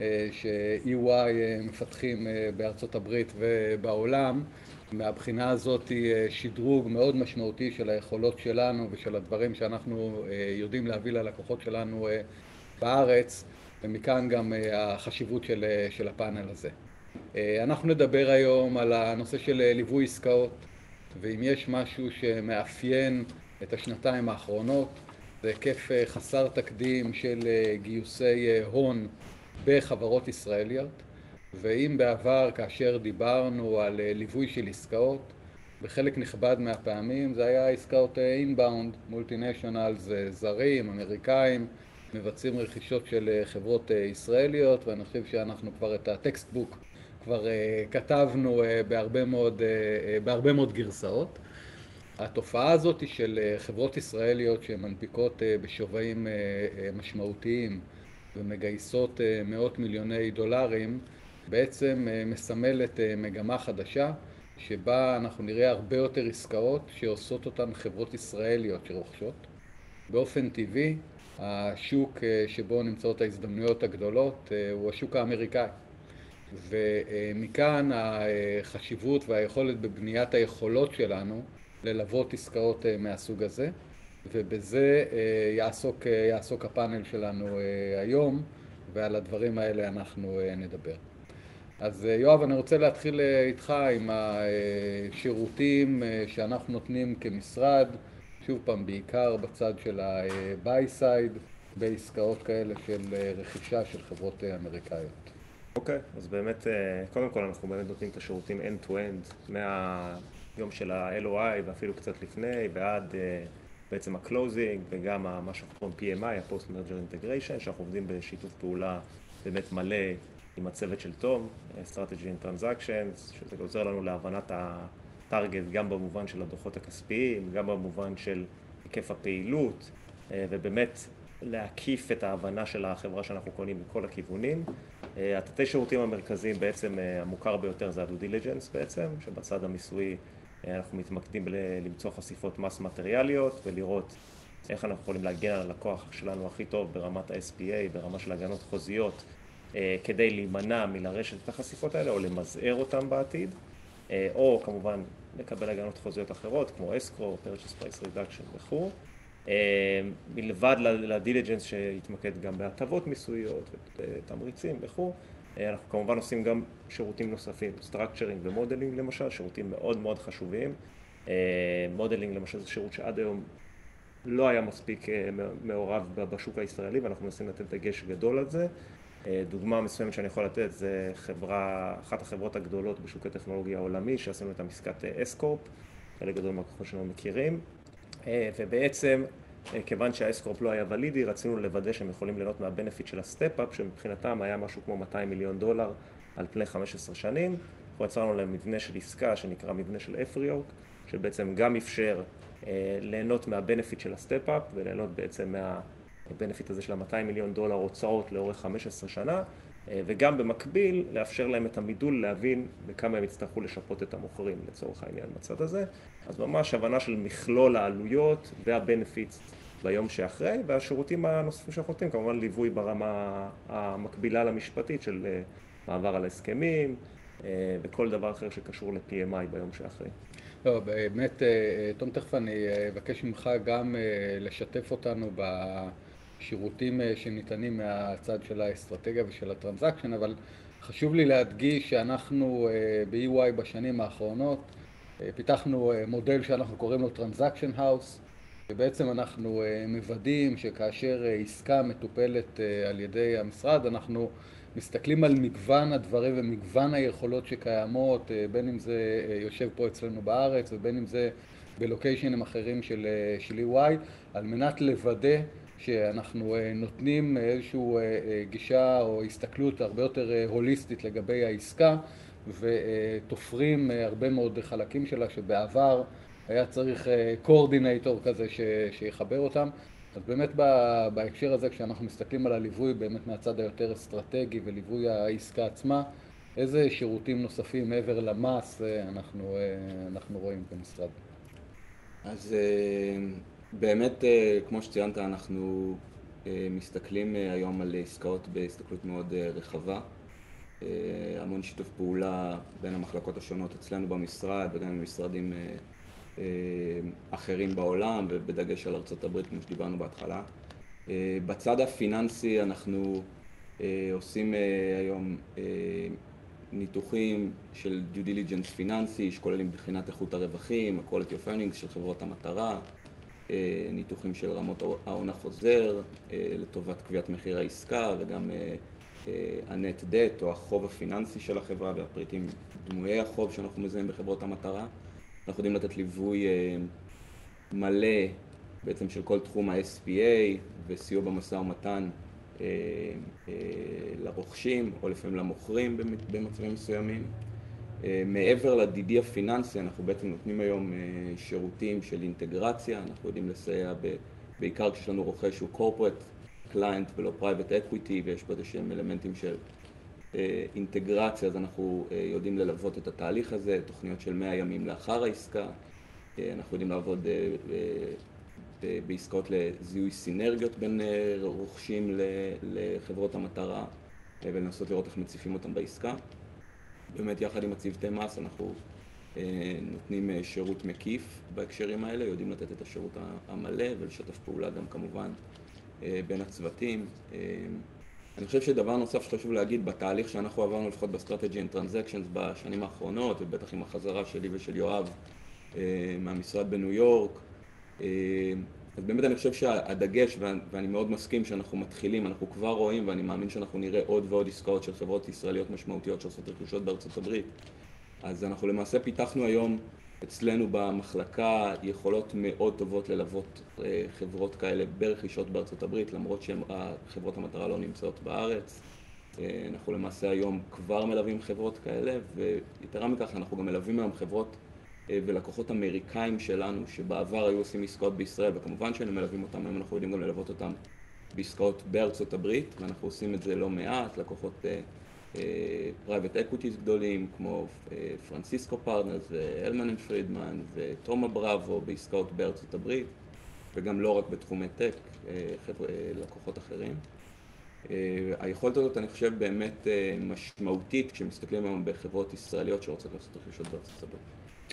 ש-אי וואי מפתחים בארצות הברית ובעולם. מהבחינה הזאת היא שדרוג מאוד משמעותי של היכולות שלנו ושל הדברים שאנחנו יודעים להביא ללקוחות שלנו בארץ, ומכאן גם החשיבות של, של הפאנל הזה. אנחנו נדבר היום על הנושא של ליווי עסקאות, ואם יש משהו שמאפיין את השנתיים האחרונות, זה היקף חסר תקדים של גיוסי הון בחברות ישראליות. ואם בעבר כאשר דיברנו על ליווי של עסקאות, בחלק נכבד מהפעמים זה היה עסקאות אינבאונד, מולטינשיונלס, זרים, אמריקאים, מבצעים רכישות של חברות ישראליות, ואני חושב שאנחנו כבר את הטקסטבוק כבר uh, כתבנו uh, בהרבה מאוד, uh, uh, בהרבה מאוד גרסאות. התופעה הזאת של uh, חברות ישראליות שמנפיקות uh, בשווים uh, uh, משמעותיים ומגייסות uh, מאות מיליוני דולרים, בעצם uh, מסמלת uh, מגמה חדשה, שבה אנחנו נראה הרבה יותר עסקאות שעושות אותן חברות ישראליות שרוכשות. באופן טבעי, השוק uh, שבו נמצאות ההזדמנויות הגדולות uh, הוא השוק האמריקאי. ומכאן החשיבות והיכולת בבניית היכולות שלנו ללוות עסקאות מהסוג הזה, ובזה יעסוק, יעסוק הפאנל שלנו היום, ועל הדברים האלה אנחנו נדבר. אז יואב, אני רוצה להתחיל איתך עם השירותים שאנחנו נותנים כמשרד, שוב פעם בעיקר בצד של ה-buy side, בעסקאות כאלה של רכישה של חברות אמריקאיות. אוקיי, okay, אז באמת, קודם כל אנחנו באמת נותנים את השירותים end-to-end מהיום של ה-אל או איי ואפילו קצת לפני, ועד בעצם ה-closing וגם מה שאנחנו קוראים פי אם איי, ה-Post Merger Integration, שאנחנו עובדים בשיתוף פעולה באמת מלא עם הצוות של תום, Strategy and Transactions, שזה עוזר לנו להבנת הטארגט גם במובן של הדוחות הכספיים, גם במובן של היקף הפעילות, ובאמת להקיף את ההבנה של החברה שאנחנו קונים מכל הכיוונים. התתי שירותים המרכזיים בעצם המוכר ביותר זה ה-Due Diligence בעצם, שבצד המיסוי אנחנו מתמקדים למצוא חשיפות מס מטריאליות ולראות איך אנחנו יכולים להגן על הלקוח שלנו הכי טוב ברמת ה-אס פי איי, ברמה של הגנות חוזיות, כדי להימנע מלרשת את החשיפות האלה או למזער אותם בעתיד, או כמובן לקבל הגנות חוזיות אחרות כמו escrow, purchase price reduction וכו'. מלבד לדיליג'נס שהתמקד גם בהטבות מיסויות ותמריצים וכו', אנחנו כמובן עושים גם שירותים נוספים, סטרקצ'רינג ומודלינג למשל, שירותים מאוד מאוד חשובים. מודלינג למשל זה שירות שעד היום לא היה מספיק מעורב בשוק הישראלי ואנחנו מנסים לתת דגש גדול על זה. דוגמה מסוימת שאני יכול לתת זה חברה, אחת החברות הגדולות בשוק הטכנולוגיה העולמי שעשינו את המשקת אסקורפ, חלק גדול מהכוחות שלנו מכירים, ובעצם כיוון שהאסקורפ לא היה ולידי רצינו לוודא שהם יכולים ליהנות מהבנפיט של הסטפ-אפ שמבחינתם היה משהו כמו מאתיים מיליון דולר על פני חמש עשרה שנים. אנחנו יצרנו להם מבנה של עסקה שנקרא מבנה של אפריורק שבעצם גם אפשר ליהנות מהבנפיט של הסטפ-אפ וליהנות בעצם מהבנפיט הזה של ה-מאתיים מיליון דולר הוצאות לאורך חמש עשרה שנה, וגם במקביל לאפשר להם את המידול להבין בכמה הם יצטרכו לשפות את המוכרים לצורך העניין בצד הזה. אז ממש הבנה של מכלול העלויות והבנפיט ביום שאחרי, והשירותים הנוספים שאנחנו נותנים, כמובן ליווי ברמה המקבילה למשפטית של מעבר על הסכמים וכל דבר אחר שקשור ל-פי אם איי ביום שאחרי. לא, באמת, תום, תכף אני אבקש ממך גם לשתף אותנו בשירותים שניתנים מהצד של האסטרטגיה ושל הטרנזקשן, אבל חשוב לי להדגיש שאנחנו ב-אי וואי בשנים האחרונות פיתחנו מודל שאנחנו קוראים לו Transaction House, ובעצם אנחנו מוודאים שכאשר עסקה מטופלת על ידי המשרד, אנחנו מסתכלים על מגוון הדברים ומגוון היכולות שקיימות, בין אם זה יושב פה אצלנו בארץ ובין אם זה בלוקיישנים אחרים של, של אי וואי, על מנת לוודא שאנחנו נותנים איזושהי גישה או הסתכלות הרבה יותר הוליסטית לגבי העסקה, ותופרים הרבה מאוד חלקים שלה שבעבר היה צריך קורדינטור כזה שיחבר אותם. אז באמת בהקשר הזה, כשאנחנו מסתכלים על הליווי באמת מהצד היותר אסטרטגי וליווי העסקה עצמה, איזה שירותים נוספים מעבר למס אנחנו, אנחנו רואים במשרד? אז באמת, כמו שציינת, אנחנו מסתכלים היום על עסקאות בהסתכלות מאוד רחבה. המון שיתוף פעולה בין המחלקות השונות אצלנו במשרד וגם עם משרדים אחרים בעולם, ובדגש על ארצות הברית כמו שדיברנו בהתחלה. בצד הפיננסי אנחנו עושים היום ניתוחים של due diligence פיננסי שכוללים בחינת איכות הרווחים, quality of earnings של חברות המטרה, ניתוחים של רמות ההון החוזר לטובת קביעת מחיר העסקה וגם הנט דט או החוב הפיננסי של החברה והפריטים דמויי החוב שאנחנו מזהים בחברות המטרה. אנחנו יודעים לתת ליווי מלא בעצם של כל תחום ה-אס פי איי וסיוע במשא ומתן לרוכשים או לפעמים למוכרים במצבים מסוימים. מעבר ל-די די הפיננסי אנחנו בעצם נותנים היום שירותים של אינטגרציה, אנחנו יודעים לסייע בעיקר כשיש לנו רוכש שהוא corporate client ולא private equity ויש פה איזשהם אלמנטים של אינטגרציה, אז אנחנו יודעים ללוות את התהליך הזה, תוכניות של מאה ימים לאחר העסקה, אנחנו יודעים לעבוד בעסקאות לזיהוי סינרגיות בין רוכשים לחברות המטרה ולנסות לראות איך מציפים אותם בעסקה. באמת יחד עם הצוותי מס אנחנו נותנים שירות מקיף בהקשרים האלה, יודעים לתת את השירות המלא ולשתף פעולה גם כמובן בין הצוותים. אני חושב שדבר נוסף שחשוב להגיד בתהליך שאנחנו עברנו לפחות ב-Strategy and Transactions בשנים האחרונות, ובטח עם החזרה שלי ושל יואב מהמשרד בניו יורק, אז באמת אני חושב שהדגש, ואני מאוד מסכים שאנחנו מתחילים, אנחנו כבר רואים ואני מאמין שאנחנו נראה עוד ועוד עסקאות של חברות ישראליות משמעותיות שעושות רכישות בארצות הברית. אז אנחנו למעשה פיתחנו היום אצלנו במחלקה יכולות מאוד טובות ללוות חברות כאלה ברכישות בארצות הברית, למרות שהן חברות המטרה לא נמצאות בארץ. אנחנו למעשה היום כבר מלווים חברות כאלה, ויתרה מכך אנחנו גם מלווים היום חברות ולקוחות אמריקאים שלנו שבעבר היו עושים עסקאות בישראל, וכמובן שאנו מלווים אותם, היום אנחנו יודעים גם ללוות אותם בעסקאות בארצות הברית, ואנחנו עושים את זה לא מעט, לקוחות פרייבט אקוויטיז גדולים כמו פרנסיסקו פרטנרס ואלמן אנד פרידמן וטומה בראבו בעסקאות בארצות הברית, וגם לא רק בתחומי טק, לקוחות אחרים. היכולת הזאת אני חושב באמת משמעותית כשמסתכלים היום בחברות ישראליות שרוצות לעשות רכישות בארצות הברית.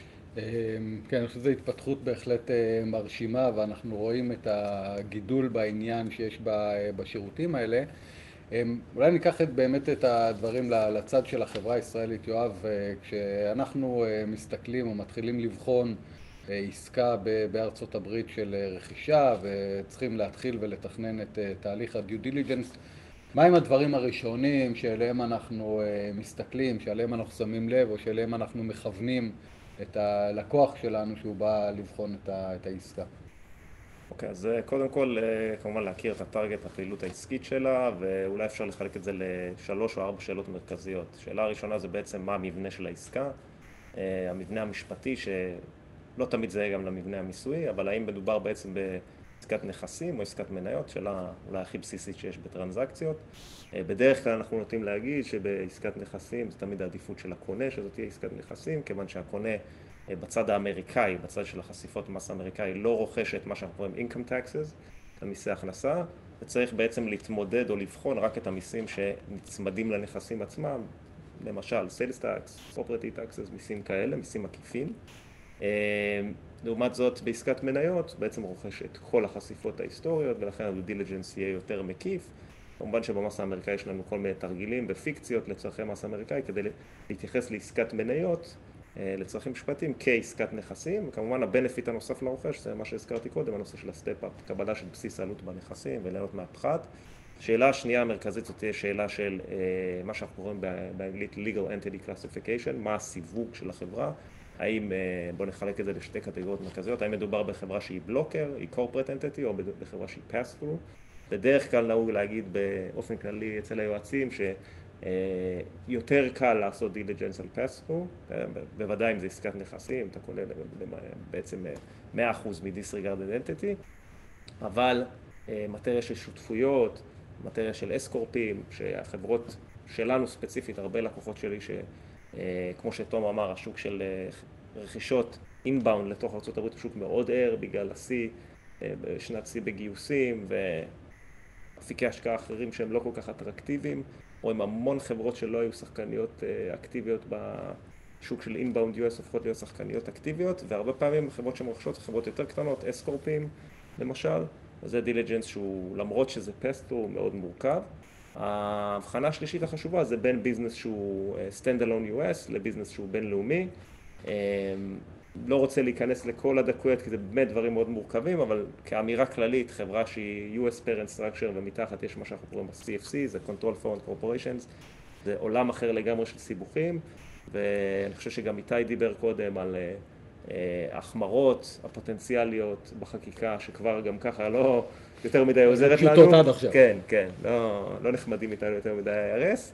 כן, אני חושב שזו התפתחות בהחלט מרשימה, ואנחנו רואים את הגידול בעניין שיש בשירותים האלה. אולי ניקח את, באמת את הדברים לצד של החברה הישראלית, יואב. כשאנחנו מסתכלים או מתחילים לבחון עסקה בארצות הברית של רכישה וצריכים להתחיל ולתכנן את תהליך הדיו דיליג'נס, מהם הדברים הראשונים שאליהם אנחנו מסתכלים, שאליהם אנחנו שמים לב או שאליהם אנחנו מכוונים את הלקוח שלנו שהוא בא לבחון את העסקה? אוקיי, אז קודם כל כמובן להכיר את הטרגט, הפעילות העסקית שלה, ואולי אפשר לחלק את זה לשלוש או ארבע שאלות מרכזיות. שאלה הראשונה זה בעצם מה המבנה של העסקה, המבנה המשפטי שלא תמיד זה גם למבנה המיסויי, אבל האם מדובר בעצם בעסקת נכסים או עסקת מניות, שאלה אולי הכי בסיסית שיש בטרנזקציות. בדרך כלל אנחנו נוטים להגיד שבעסקת נכסים זה תמיד העדיפות של הקונה, שזאת תהיה עסקת נכסים, כיוון שהקונה בצד האמריקאי, בצד של החשיפות מס האמריקאי, לא רוכש את מה שאנחנו קוראים income taxes, את המיסי הכנסה, וצריך בעצם להתמודד או לבחון רק את המיסים שנצמדים לנכסים עצמם, למשל sales tax, property taxes, מיסים כאלה, מיסים עקיפים. לעומת זאת, בעסקת מניות בעצם רוכש את כל החשיפות ההיסטוריות, ולכן ה-due diligence יהיה יותר מקיף. כמובן שבמס האמריקאי יש לנו כל מיני תרגילים בפיקציות לצרכי מס האמריקאי כדי להתייחס לעסקת מניות לצרכים משפטיים כעסקת נכסים, וכמובן הבנפיט הנוסף לרוכש זה מה שהזכרתי קודם, הנושא של הסטפ-אפ, קבלה של בסיס העלות בנכסים וליהנות מהפחת. שאלה השנייה המרכזית זאת תהיה שאלה של מה שאנחנו קוראים באנגלית legal entity classification, מה הסיווג של החברה, האם, בואו נחלק את זה לשתי קטגוריות מרכזיות, האם מדובר בחברה שהיא בלוקר, היא corporate entity, או בחברה שהיא pass-through. בדרך כלל נהוג להגיד באופן כללי אצל היועצים שיותר קל לעשות diligence על pass-through, בוודאי אם זה עסקת נכסים, אתה קונה בעצם מאה אחוז מ-disregarded entity, אבל מטריה של שותפויות, מטריה של אסקורפים, שהחברות שלנו ספציפית, הרבה לקוחות שלי שכמו שתום אמר, השוק של רכישות inbound לתוך ארצות הברית הוא שוק מאוד ער בגלל ה-C, בשנת C בגיוסים ואפיקי השקעה אחרים שהם לא כל כך אטרקטיביים, או עם המון חברות שלא היו שחקניות אקטיביות בשוק של inbound U S הופכות להיות שחקניות אקטיביות, והרבה פעמים חברות שמרוכשות חברות יותר קטנות, אסקורפים למשל, וזה דיליג'נס שהוא למרות שזה פסט הוא מאוד מורכב. ההבחנה השלישית החשובה זה בין ביזנס שהוא stand-alone U S לביזנס שהוא בינלאומי. לא רוצה להיכנס לכל הדקויות כי זה באמת דברים מאוד מורכבים, אבל כאמירה כללית, חברה שהיא U S parent structure ומתחת יש מה שאנחנו קוראים ב-C F C, זה Control Foreign Corporations, זה עולם אחר לגמרי של סיבוכים, ואני חושב שגם איתי דיבר קודם על החמרות הפוטנציאליות בחקיקה שכבר גם ככה לא יותר מדי עוזרת לנו. פשוטות עד עכשיו. כן, כן, לא, לא נחמדים איתנו יותר מדי I R S,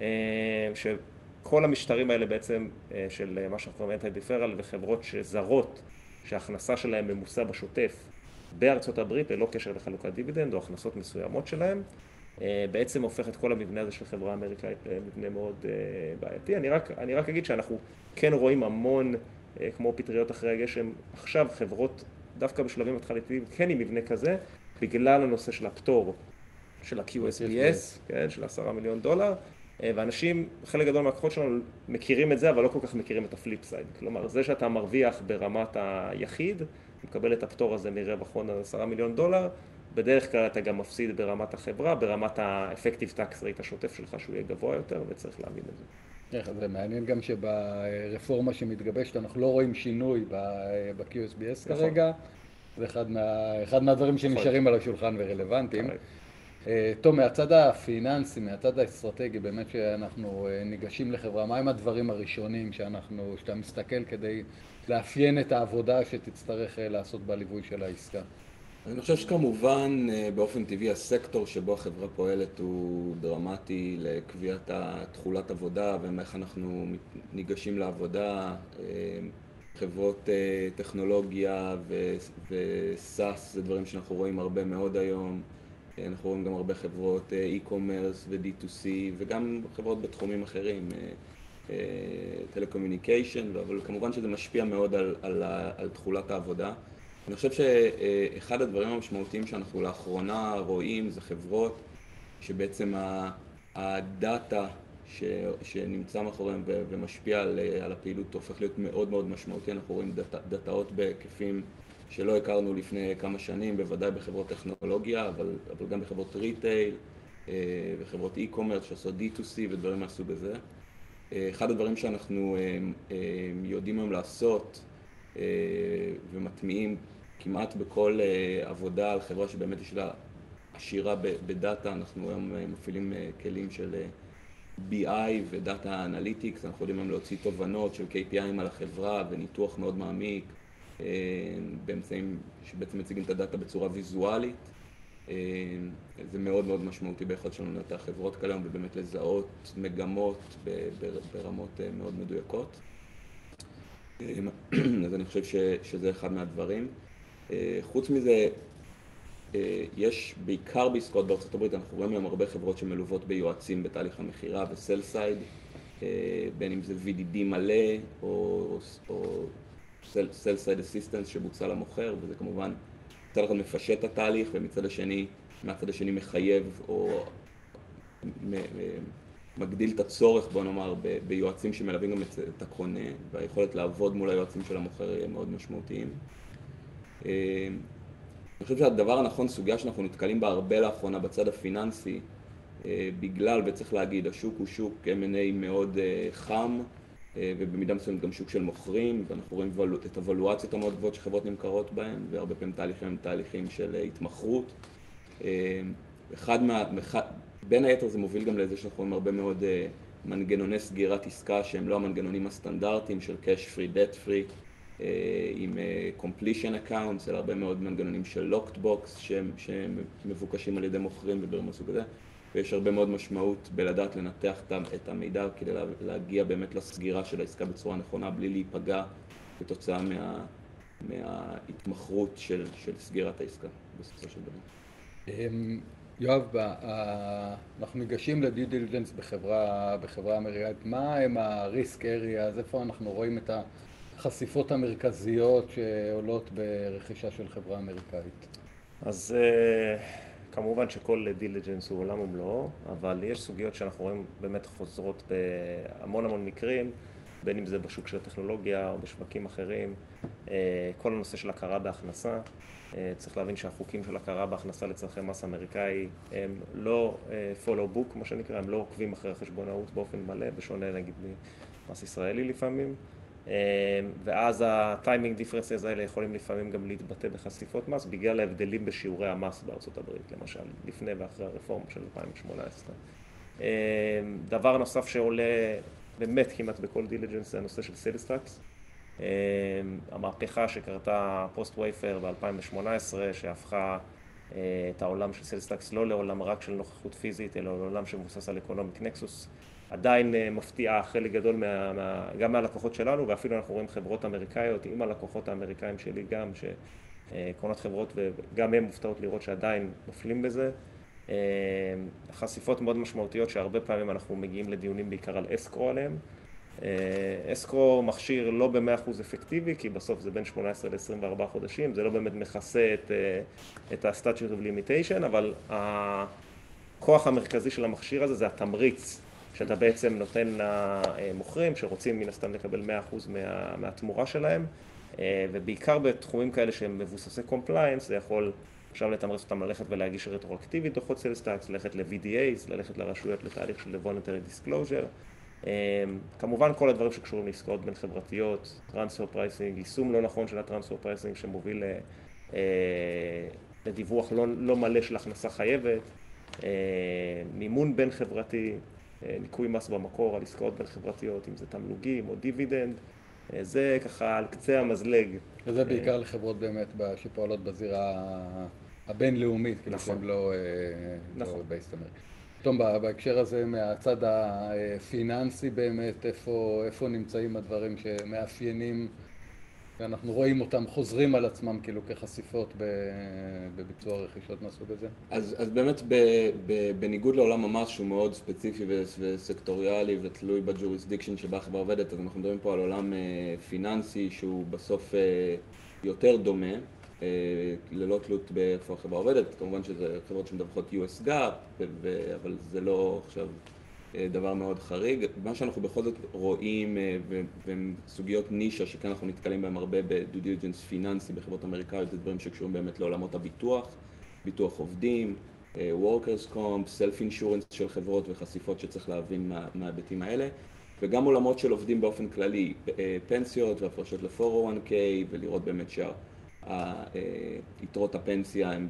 שכל המשטרים האלה בעצם של מה שאנחנו קוראים אנטי-דיפרל וחברות שזרות שההכנסה שלהם ממוסה בשוטף בארצות הברית ללא קשר לחלוקת דיבידנד או הכנסות מסוימות שלהם, בעצם הופך את כל המבנה הזה של חברה אמריקאית למבנה מאוד בעייתי. אני רק, אני רק אגיד שאנחנו כן רואים המון כמו פטריות אחרי הגשם, עכשיו חברות דווקא בשלבים התחלתיים כן עם מבנה כזה, בגלל הנושא של הפטור של ה-Q S B S, כן, של עשרה מיליון דולר, ואנשים, חלק גדול מהלקוחות שלנו מכירים את זה, אבל לא כל כך מכירים את הפליפ סייד. כלומר, זה שאתה מרוויח ברמת היחיד, מקבל את הפטור הזה מרווח הון על עשרה מיליון דולר, בדרך כלל אתה גם מפסיד ברמת החברה, ברמת ה-effective tax rate השוטף שלך שהוא יהיה גבוה יותר, וצריך להבין את זה. זה מעניין גם שברפורמה שמתגבשת אנחנו לא רואים שינוי ב-Q S B S כרגע, זה אחד, מה, אחד מהדברים שנשארים על השולחן ורלוונטיים. טוב, מהצד הפיננסי, מהצד האסטרטגי, באמת שאנחנו ניגשים לחברה, מהם הדברים הראשונים שאנחנו, שאתה מסתכל כדי לאפיין את העבודה שתצטרך לעשות בליווי של העסקה? אני חושב שכמובן באופן טבעי הסקטור שבו החברה פועלת הוא דרמטי לקביעת תחולת עבודה ואיך אנחנו ניגשים לעבודה. חברות טכנולוגיה וסאס זה דברים שאנחנו רואים הרבה מאוד היום. אנחנו רואים גם הרבה חברות e-commerce ו-די טו סי וגם חברות בתחומים אחרים, טלקומיוניקיישן, אבל כמובן שזה משפיע מאוד על, על, על תחולת העבודה. אני חושב שאחד הדברים המשמעותיים שאנחנו לאחרונה רואים זה חברות שבעצם הדאטה ש, שנמצא מאחוריהם ומשפיע על, על הפעילות הופך להיות מאוד מאוד משמעותי. אנחנו רואים דאטה, דאטאות בהיקפים שלא הכרנו לפני כמה שנים, בוודאי בחברות טכנולוגיה, אבל, אבל גם בחברות ריטייל וחברות e-commerce שעושות די טו סי ודברים מהסוג הזה. אחד הדברים שאנחנו יודעים היום לעשות ומטמיעים כמעט בכל עבודה על חברה שבאמת יש לה עשירה בדאטה, אנחנו היום מפעילים כלים של בי איי ודאטה אנליטיקס, אנחנו יודעים היום להוציא תובנות של קיי פי איי על החברה וניתוח מאוד מעמיק באמצעים שבעצם מציגים את הדאטה בצורה ויזואלית. זה מאוד מאוד משמעותי ביכולת שלנו לנתח חברות כאלה ובאמת לזהות מגמות ברמות מאוד מדויקות. אז אני חושב שזה אחד מהדברים. חוץ מזה, יש בעיקר בעסקאות בארצות הברית, אנחנו רואים היום הרבה חברות שמלוות ביועצים בתהליך המחירה וסל סייד, בין אם זה וי די די מלא או, או סל סייד אסיסטנס שבוצע למוכר, וזה כמובן מצד אחד מפשט את התהליך, ומצד השני, מהצד השני מחייב או מגדיל את הצורך, בוא נאמר, ביועצים שמלווים גם את הקונה, והיכולת לעבוד מול היועצים של המוכר יהיה מאוד משמעותיים. אני חושב שהדבר הנכון, סוגיה שאנחנו נתקלים בה הרבה לאחרונה בצד הפיננסי, בגלל, וצריך להגיד, השוק הוא שוק אם אנד איי מאוד חם, ובמידה מסוימת גם שוק של מוכרים, ואנחנו רואים את הוולואציות המאוד גבוהות שחברות נמכרות בהן, והרבה פעמים תהליכים הם תהליכים של התמחרות. אחד מה, בין היתר זה מוביל גם לזה שאנחנו רואים הרבה מאוד מנגנוני סגירת עסקה שהם לא המנגנונים הסטנדרטיים של cash free, debt free, עם completion accounts, אלא הרבה מאוד מנגנונים של locked box שהם, שהם מבוקשים על ידי מוכרים ודברים מהסוג הזה. ויש הרבה מאוד משמעות בלדעת לנתח את המידע כדי להגיע באמת לסגירה של העסקה בצורה נכונה, בלי להיפגע כתוצאה מה, מההתמחרות של, של סגירת העסקה בסופו של דבר. יואב, אנחנו ניגשים לדיו דיליג'נס בחברה, בחברה אמריקאית. מה הם ה-risk areas? איפה אנחנו רואים את החשיפות המרכזיות שעולות ברכישה של חברה אמריקאית? אז כמובן שכל דיליג'נס הוא עולם ומלואו, אבל יש סוגיות שאנחנו רואים באמת חוזרות בהמון המון מקרים, בין אם זה בשוק של הטכנולוגיה או בשווקים אחרים. כל הנושא של הכרה בהכנסה, צריך להבין שהחוקים של הכרה בהכנסה לצרכי מס אמריקאי הם לא follow book, כמו שנקרא, הם לא עוקבים אחרי החשבונאות באופן מלא, בשונה נגיד ממס ישראלי לפעמים. ואז הטיימינג דיפרנסס האלה יכולים לפעמים גם להתבטא בחשיפות מס בגלל ההבדלים בשיעורי המס בארצות הברית, למשל, לפני ואחרי הרפורמה של אלפיים שמונה עשרה. דבר נוסף שעולה באמת כמעט בכל דיליג'נס זה הנושא של סיילס טאקס. המהפכה שקרתה פוסט וייפר ב-אלפיים שמונה עשרה שהפכה את העולם של סיילס טאקס לא לעולם רק של נוכחות פיזית אלא לעולם שמבוסס על אקונומיק נקסוס, עדיין מפתיעה חלק גדול מה, מה, גם מהלקוחות שלנו, ואפילו אנחנו רואים חברות אמריקאיות עם הלקוחות האמריקאים שלי גם, שקונות חברות וגם הם מופתעות לראות שעדיין נופלים בזה. חשיפות מאוד משמעותיות שהרבה פעמים אנחנו מגיעים לדיונים בעיקר על אסקרו עליהם. אסקרו מכשיר לא ב-מאה אחוז אפקטיבי, כי בסוף זה בין שמונה עשרה ל-עשרים וארבעה חודשים, זה לא באמת מכסה את, את ה-Statute of Limitation, אבל הכוח המרכזי של המכשיר הזה זה התמריץ, שאתה בעצם נותן למוכרים שרוצים מן הסתם לקבל מאה אחוז מה, מהתמורה שלהם, ובעיקר בתחומים כאלה שהם מבוססי קומפליינס, זה יכול עכשיו לתמרץ אותם ללכת ולהגיש רטרואקטיבית דוחות סיילס טאקס, ללכת ל-וי די איז, ללכת לרשויות לתהליך של voluntary disclosure. כמובן כל הדברים שקשורים לעסקאות בין חברתיות, טרנספר פרייסינג, יישום לא נכון של הטרנספר פרייסינג שמוביל לדיווח לא, לא מלא של הכנסה חייבת, מימון בין חברתי, ניכוי מס במקור על עסקאות בין חברתיות, אם זה תמלוגים או דיבידנד, זה ככה על קצה המזלג. וזה בעיקר לחברות באמת שפועלות בזירה הבינלאומית, כאילו שהם לא בייסט אמריקה. טוב, בהקשר הזה מהצד הפיננסי באמת, איפה, איפה נמצאים הדברים שמאפיינים, ואנחנו רואים אותם חוזרים על עצמם כאילו כחשיפות בביצוע רכישות מהסוג הזה? אז, אז באמת ב, ב, בניגוד לעולם המס שהוא מאוד ספציפי וסקטוריאלי ותלוי בג'וריסדיקשן שבה החברה עובדת, אז אנחנו מדברים פה על עולם פיננסי שהוא בסוף יותר דומה, ללא תלות באיפה החברה עובדת. כמובן שזה חברות שמדווחות יו אס גאפ, אבל זה לא עכשיו דבר מאוד חריג. מה שאנחנו בכל זאת רואים וסוגיות נישה שכאן אנחנו נתקלים בהם הרבה בדו דיליג'נס פיננסי בחברות אמריקאיות, זה דברים שקשורים באמת לעולמות הביטוח, ביטוח עובדים, workers comp, self insurance של חברות וחשיפות שצריך להבין מההיבטים האלה, וגם עולמות של עובדים באופן כללי, פנסיות והפרשות ל-פור או וואן קיי, ולראות באמת שהיתרות הפנסיה הן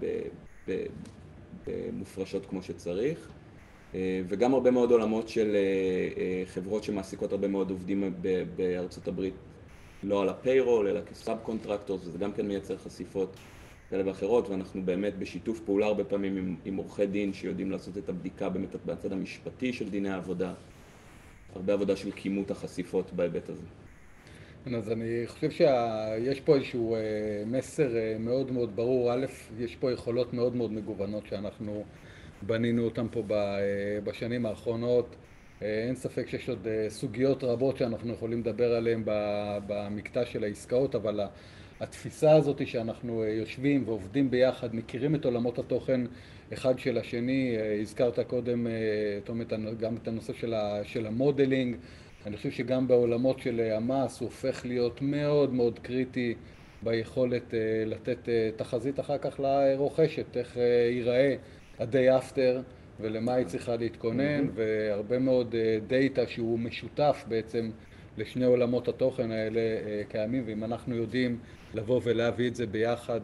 מופרשות כמו שצריך. וגם הרבה מאוד עולמות של חברות שמעסיקות הרבה מאוד עובדים בארצות הברית, לא על הפיירול אלא כסאב קונטרקטורס, וזה גם כן מייצר חשיפות כאלה ואחרות, ואנחנו באמת בשיתוף פעולה הרבה פעמים עם, עם עורכי דין שיודעים לעשות את הבדיקה באמת בצד המשפטי של דיני העבודה, הרבה עבודה של כימות החשיפות בהיבט הזה. אז אני חושב שיש פה איזשהו מסר מאוד מאוד ברור. א', יש פה יכולות מאוד מאוד מגוונות שאנחנו בנינו אותם פה בשנים האחרונות. אין ספק שיש עוד סוגיות רבות שאנחנו יכולים לדבר עליהן במקטע של העסקאות, אבל התפיסה הזאת שאנחנו יושבים ועובדים ביחד, מכירים את עולמות התוכן אחד של השני, הזכרת קודם גם את הנושא של המודלינג, אני חושב שגם בעולמות של המס הוא הופך להיות מאוד מאוד קריטי ביכולת לתת תחזית אחר כך לרוכשת, איך ייראה ה-day after ולמה היא צריכה להתכונן, והרבה מאוד דאטה שהוא משותף בעצם לשני עולמות התוכן האלה קיימים, ואם אנחנו יודעים לבוא ולהביא את זה ביחד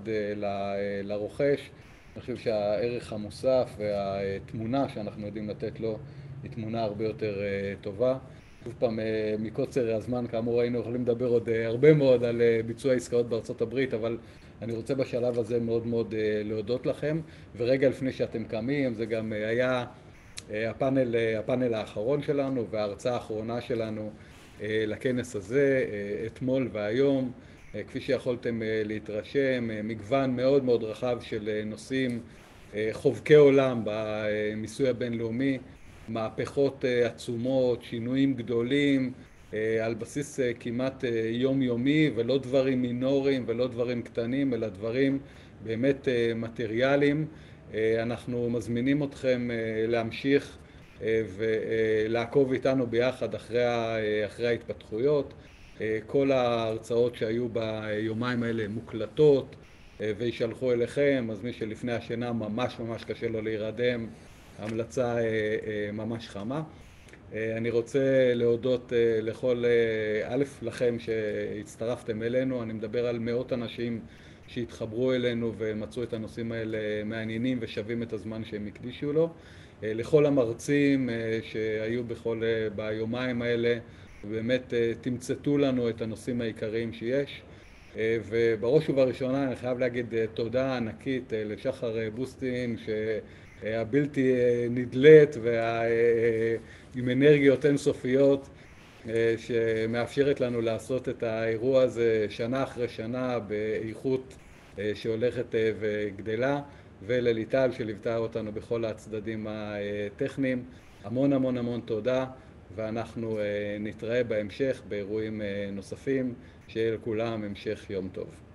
לרוכש, אני חושב שהערך המוסף והתמונה שאנחנו יודעים לתת לו היא תמונה הרבה יותר טובה. שוב פעם, מקוצר הזמן, כאמור היינו יכולים לדבר עוד הרבה מאוד על ביצוע עסקאות בארצות הברית, אבל אני רוצה בשלב הזה מאוד מאוד להודות לכם, ורגע לפני שאתם קמים, זה גם היה הפאנל, הפאנל האחרון שלנו וההרצאה האחרונה שלנו לכנס הזה, אתמול והיום. כפי שיכולתם להתרשם, מגוון מאוד מאוד רחב של נושאים, חובקי עולם במיסוי הבינלאומי, מהפכות עצומות, שינויים גדולים, על בסיס כמעט יומיומי, ולא דברים מינוריים ולא דברים קטנים, אלא דברים באמת מטריאליים. אנחנו מזמינים אתכם להמשיך ולעקוב איתנו ביחד אחרי, אחרי ההתפתחויות. כל ההרצאות שהיו ביומיים האלה מוקלטות וישלחו אליכם, אז מי שלפני השינה ממש ממש קשה לו להירדם, המלצה ממש חמה. אני רוצה להודות לכל, א', לכם שהצטרפתם אלינו, אני מדבר על מאות אנשים שהתחברו אלינו ומצאו את הנושאים האלה מעניינים ושווים את הזמן שהם הקדישו לו, לכל המרצים שהיו בכל, ביומיים האלה, ובאמת תמצתו לנו את הנושאים העיקריים שיש, ובראש ובראשונה אני חייב להגיד תודה ענקית לשחר בוסטין שהבלתי נדלת ועם אנרגיות אינסופיות שמאפשרת לנו לעשות את האירוע הזה שנה אחרי שנה באיכות שהולכת וגדלה, ולליטל שליוותה אותנו בכל הצדדים הטכניים. המון המון המון תודה, ואנחנו נתראה בהמשך באירועים נוספים. שיהיה לכולם המשך יום טוב.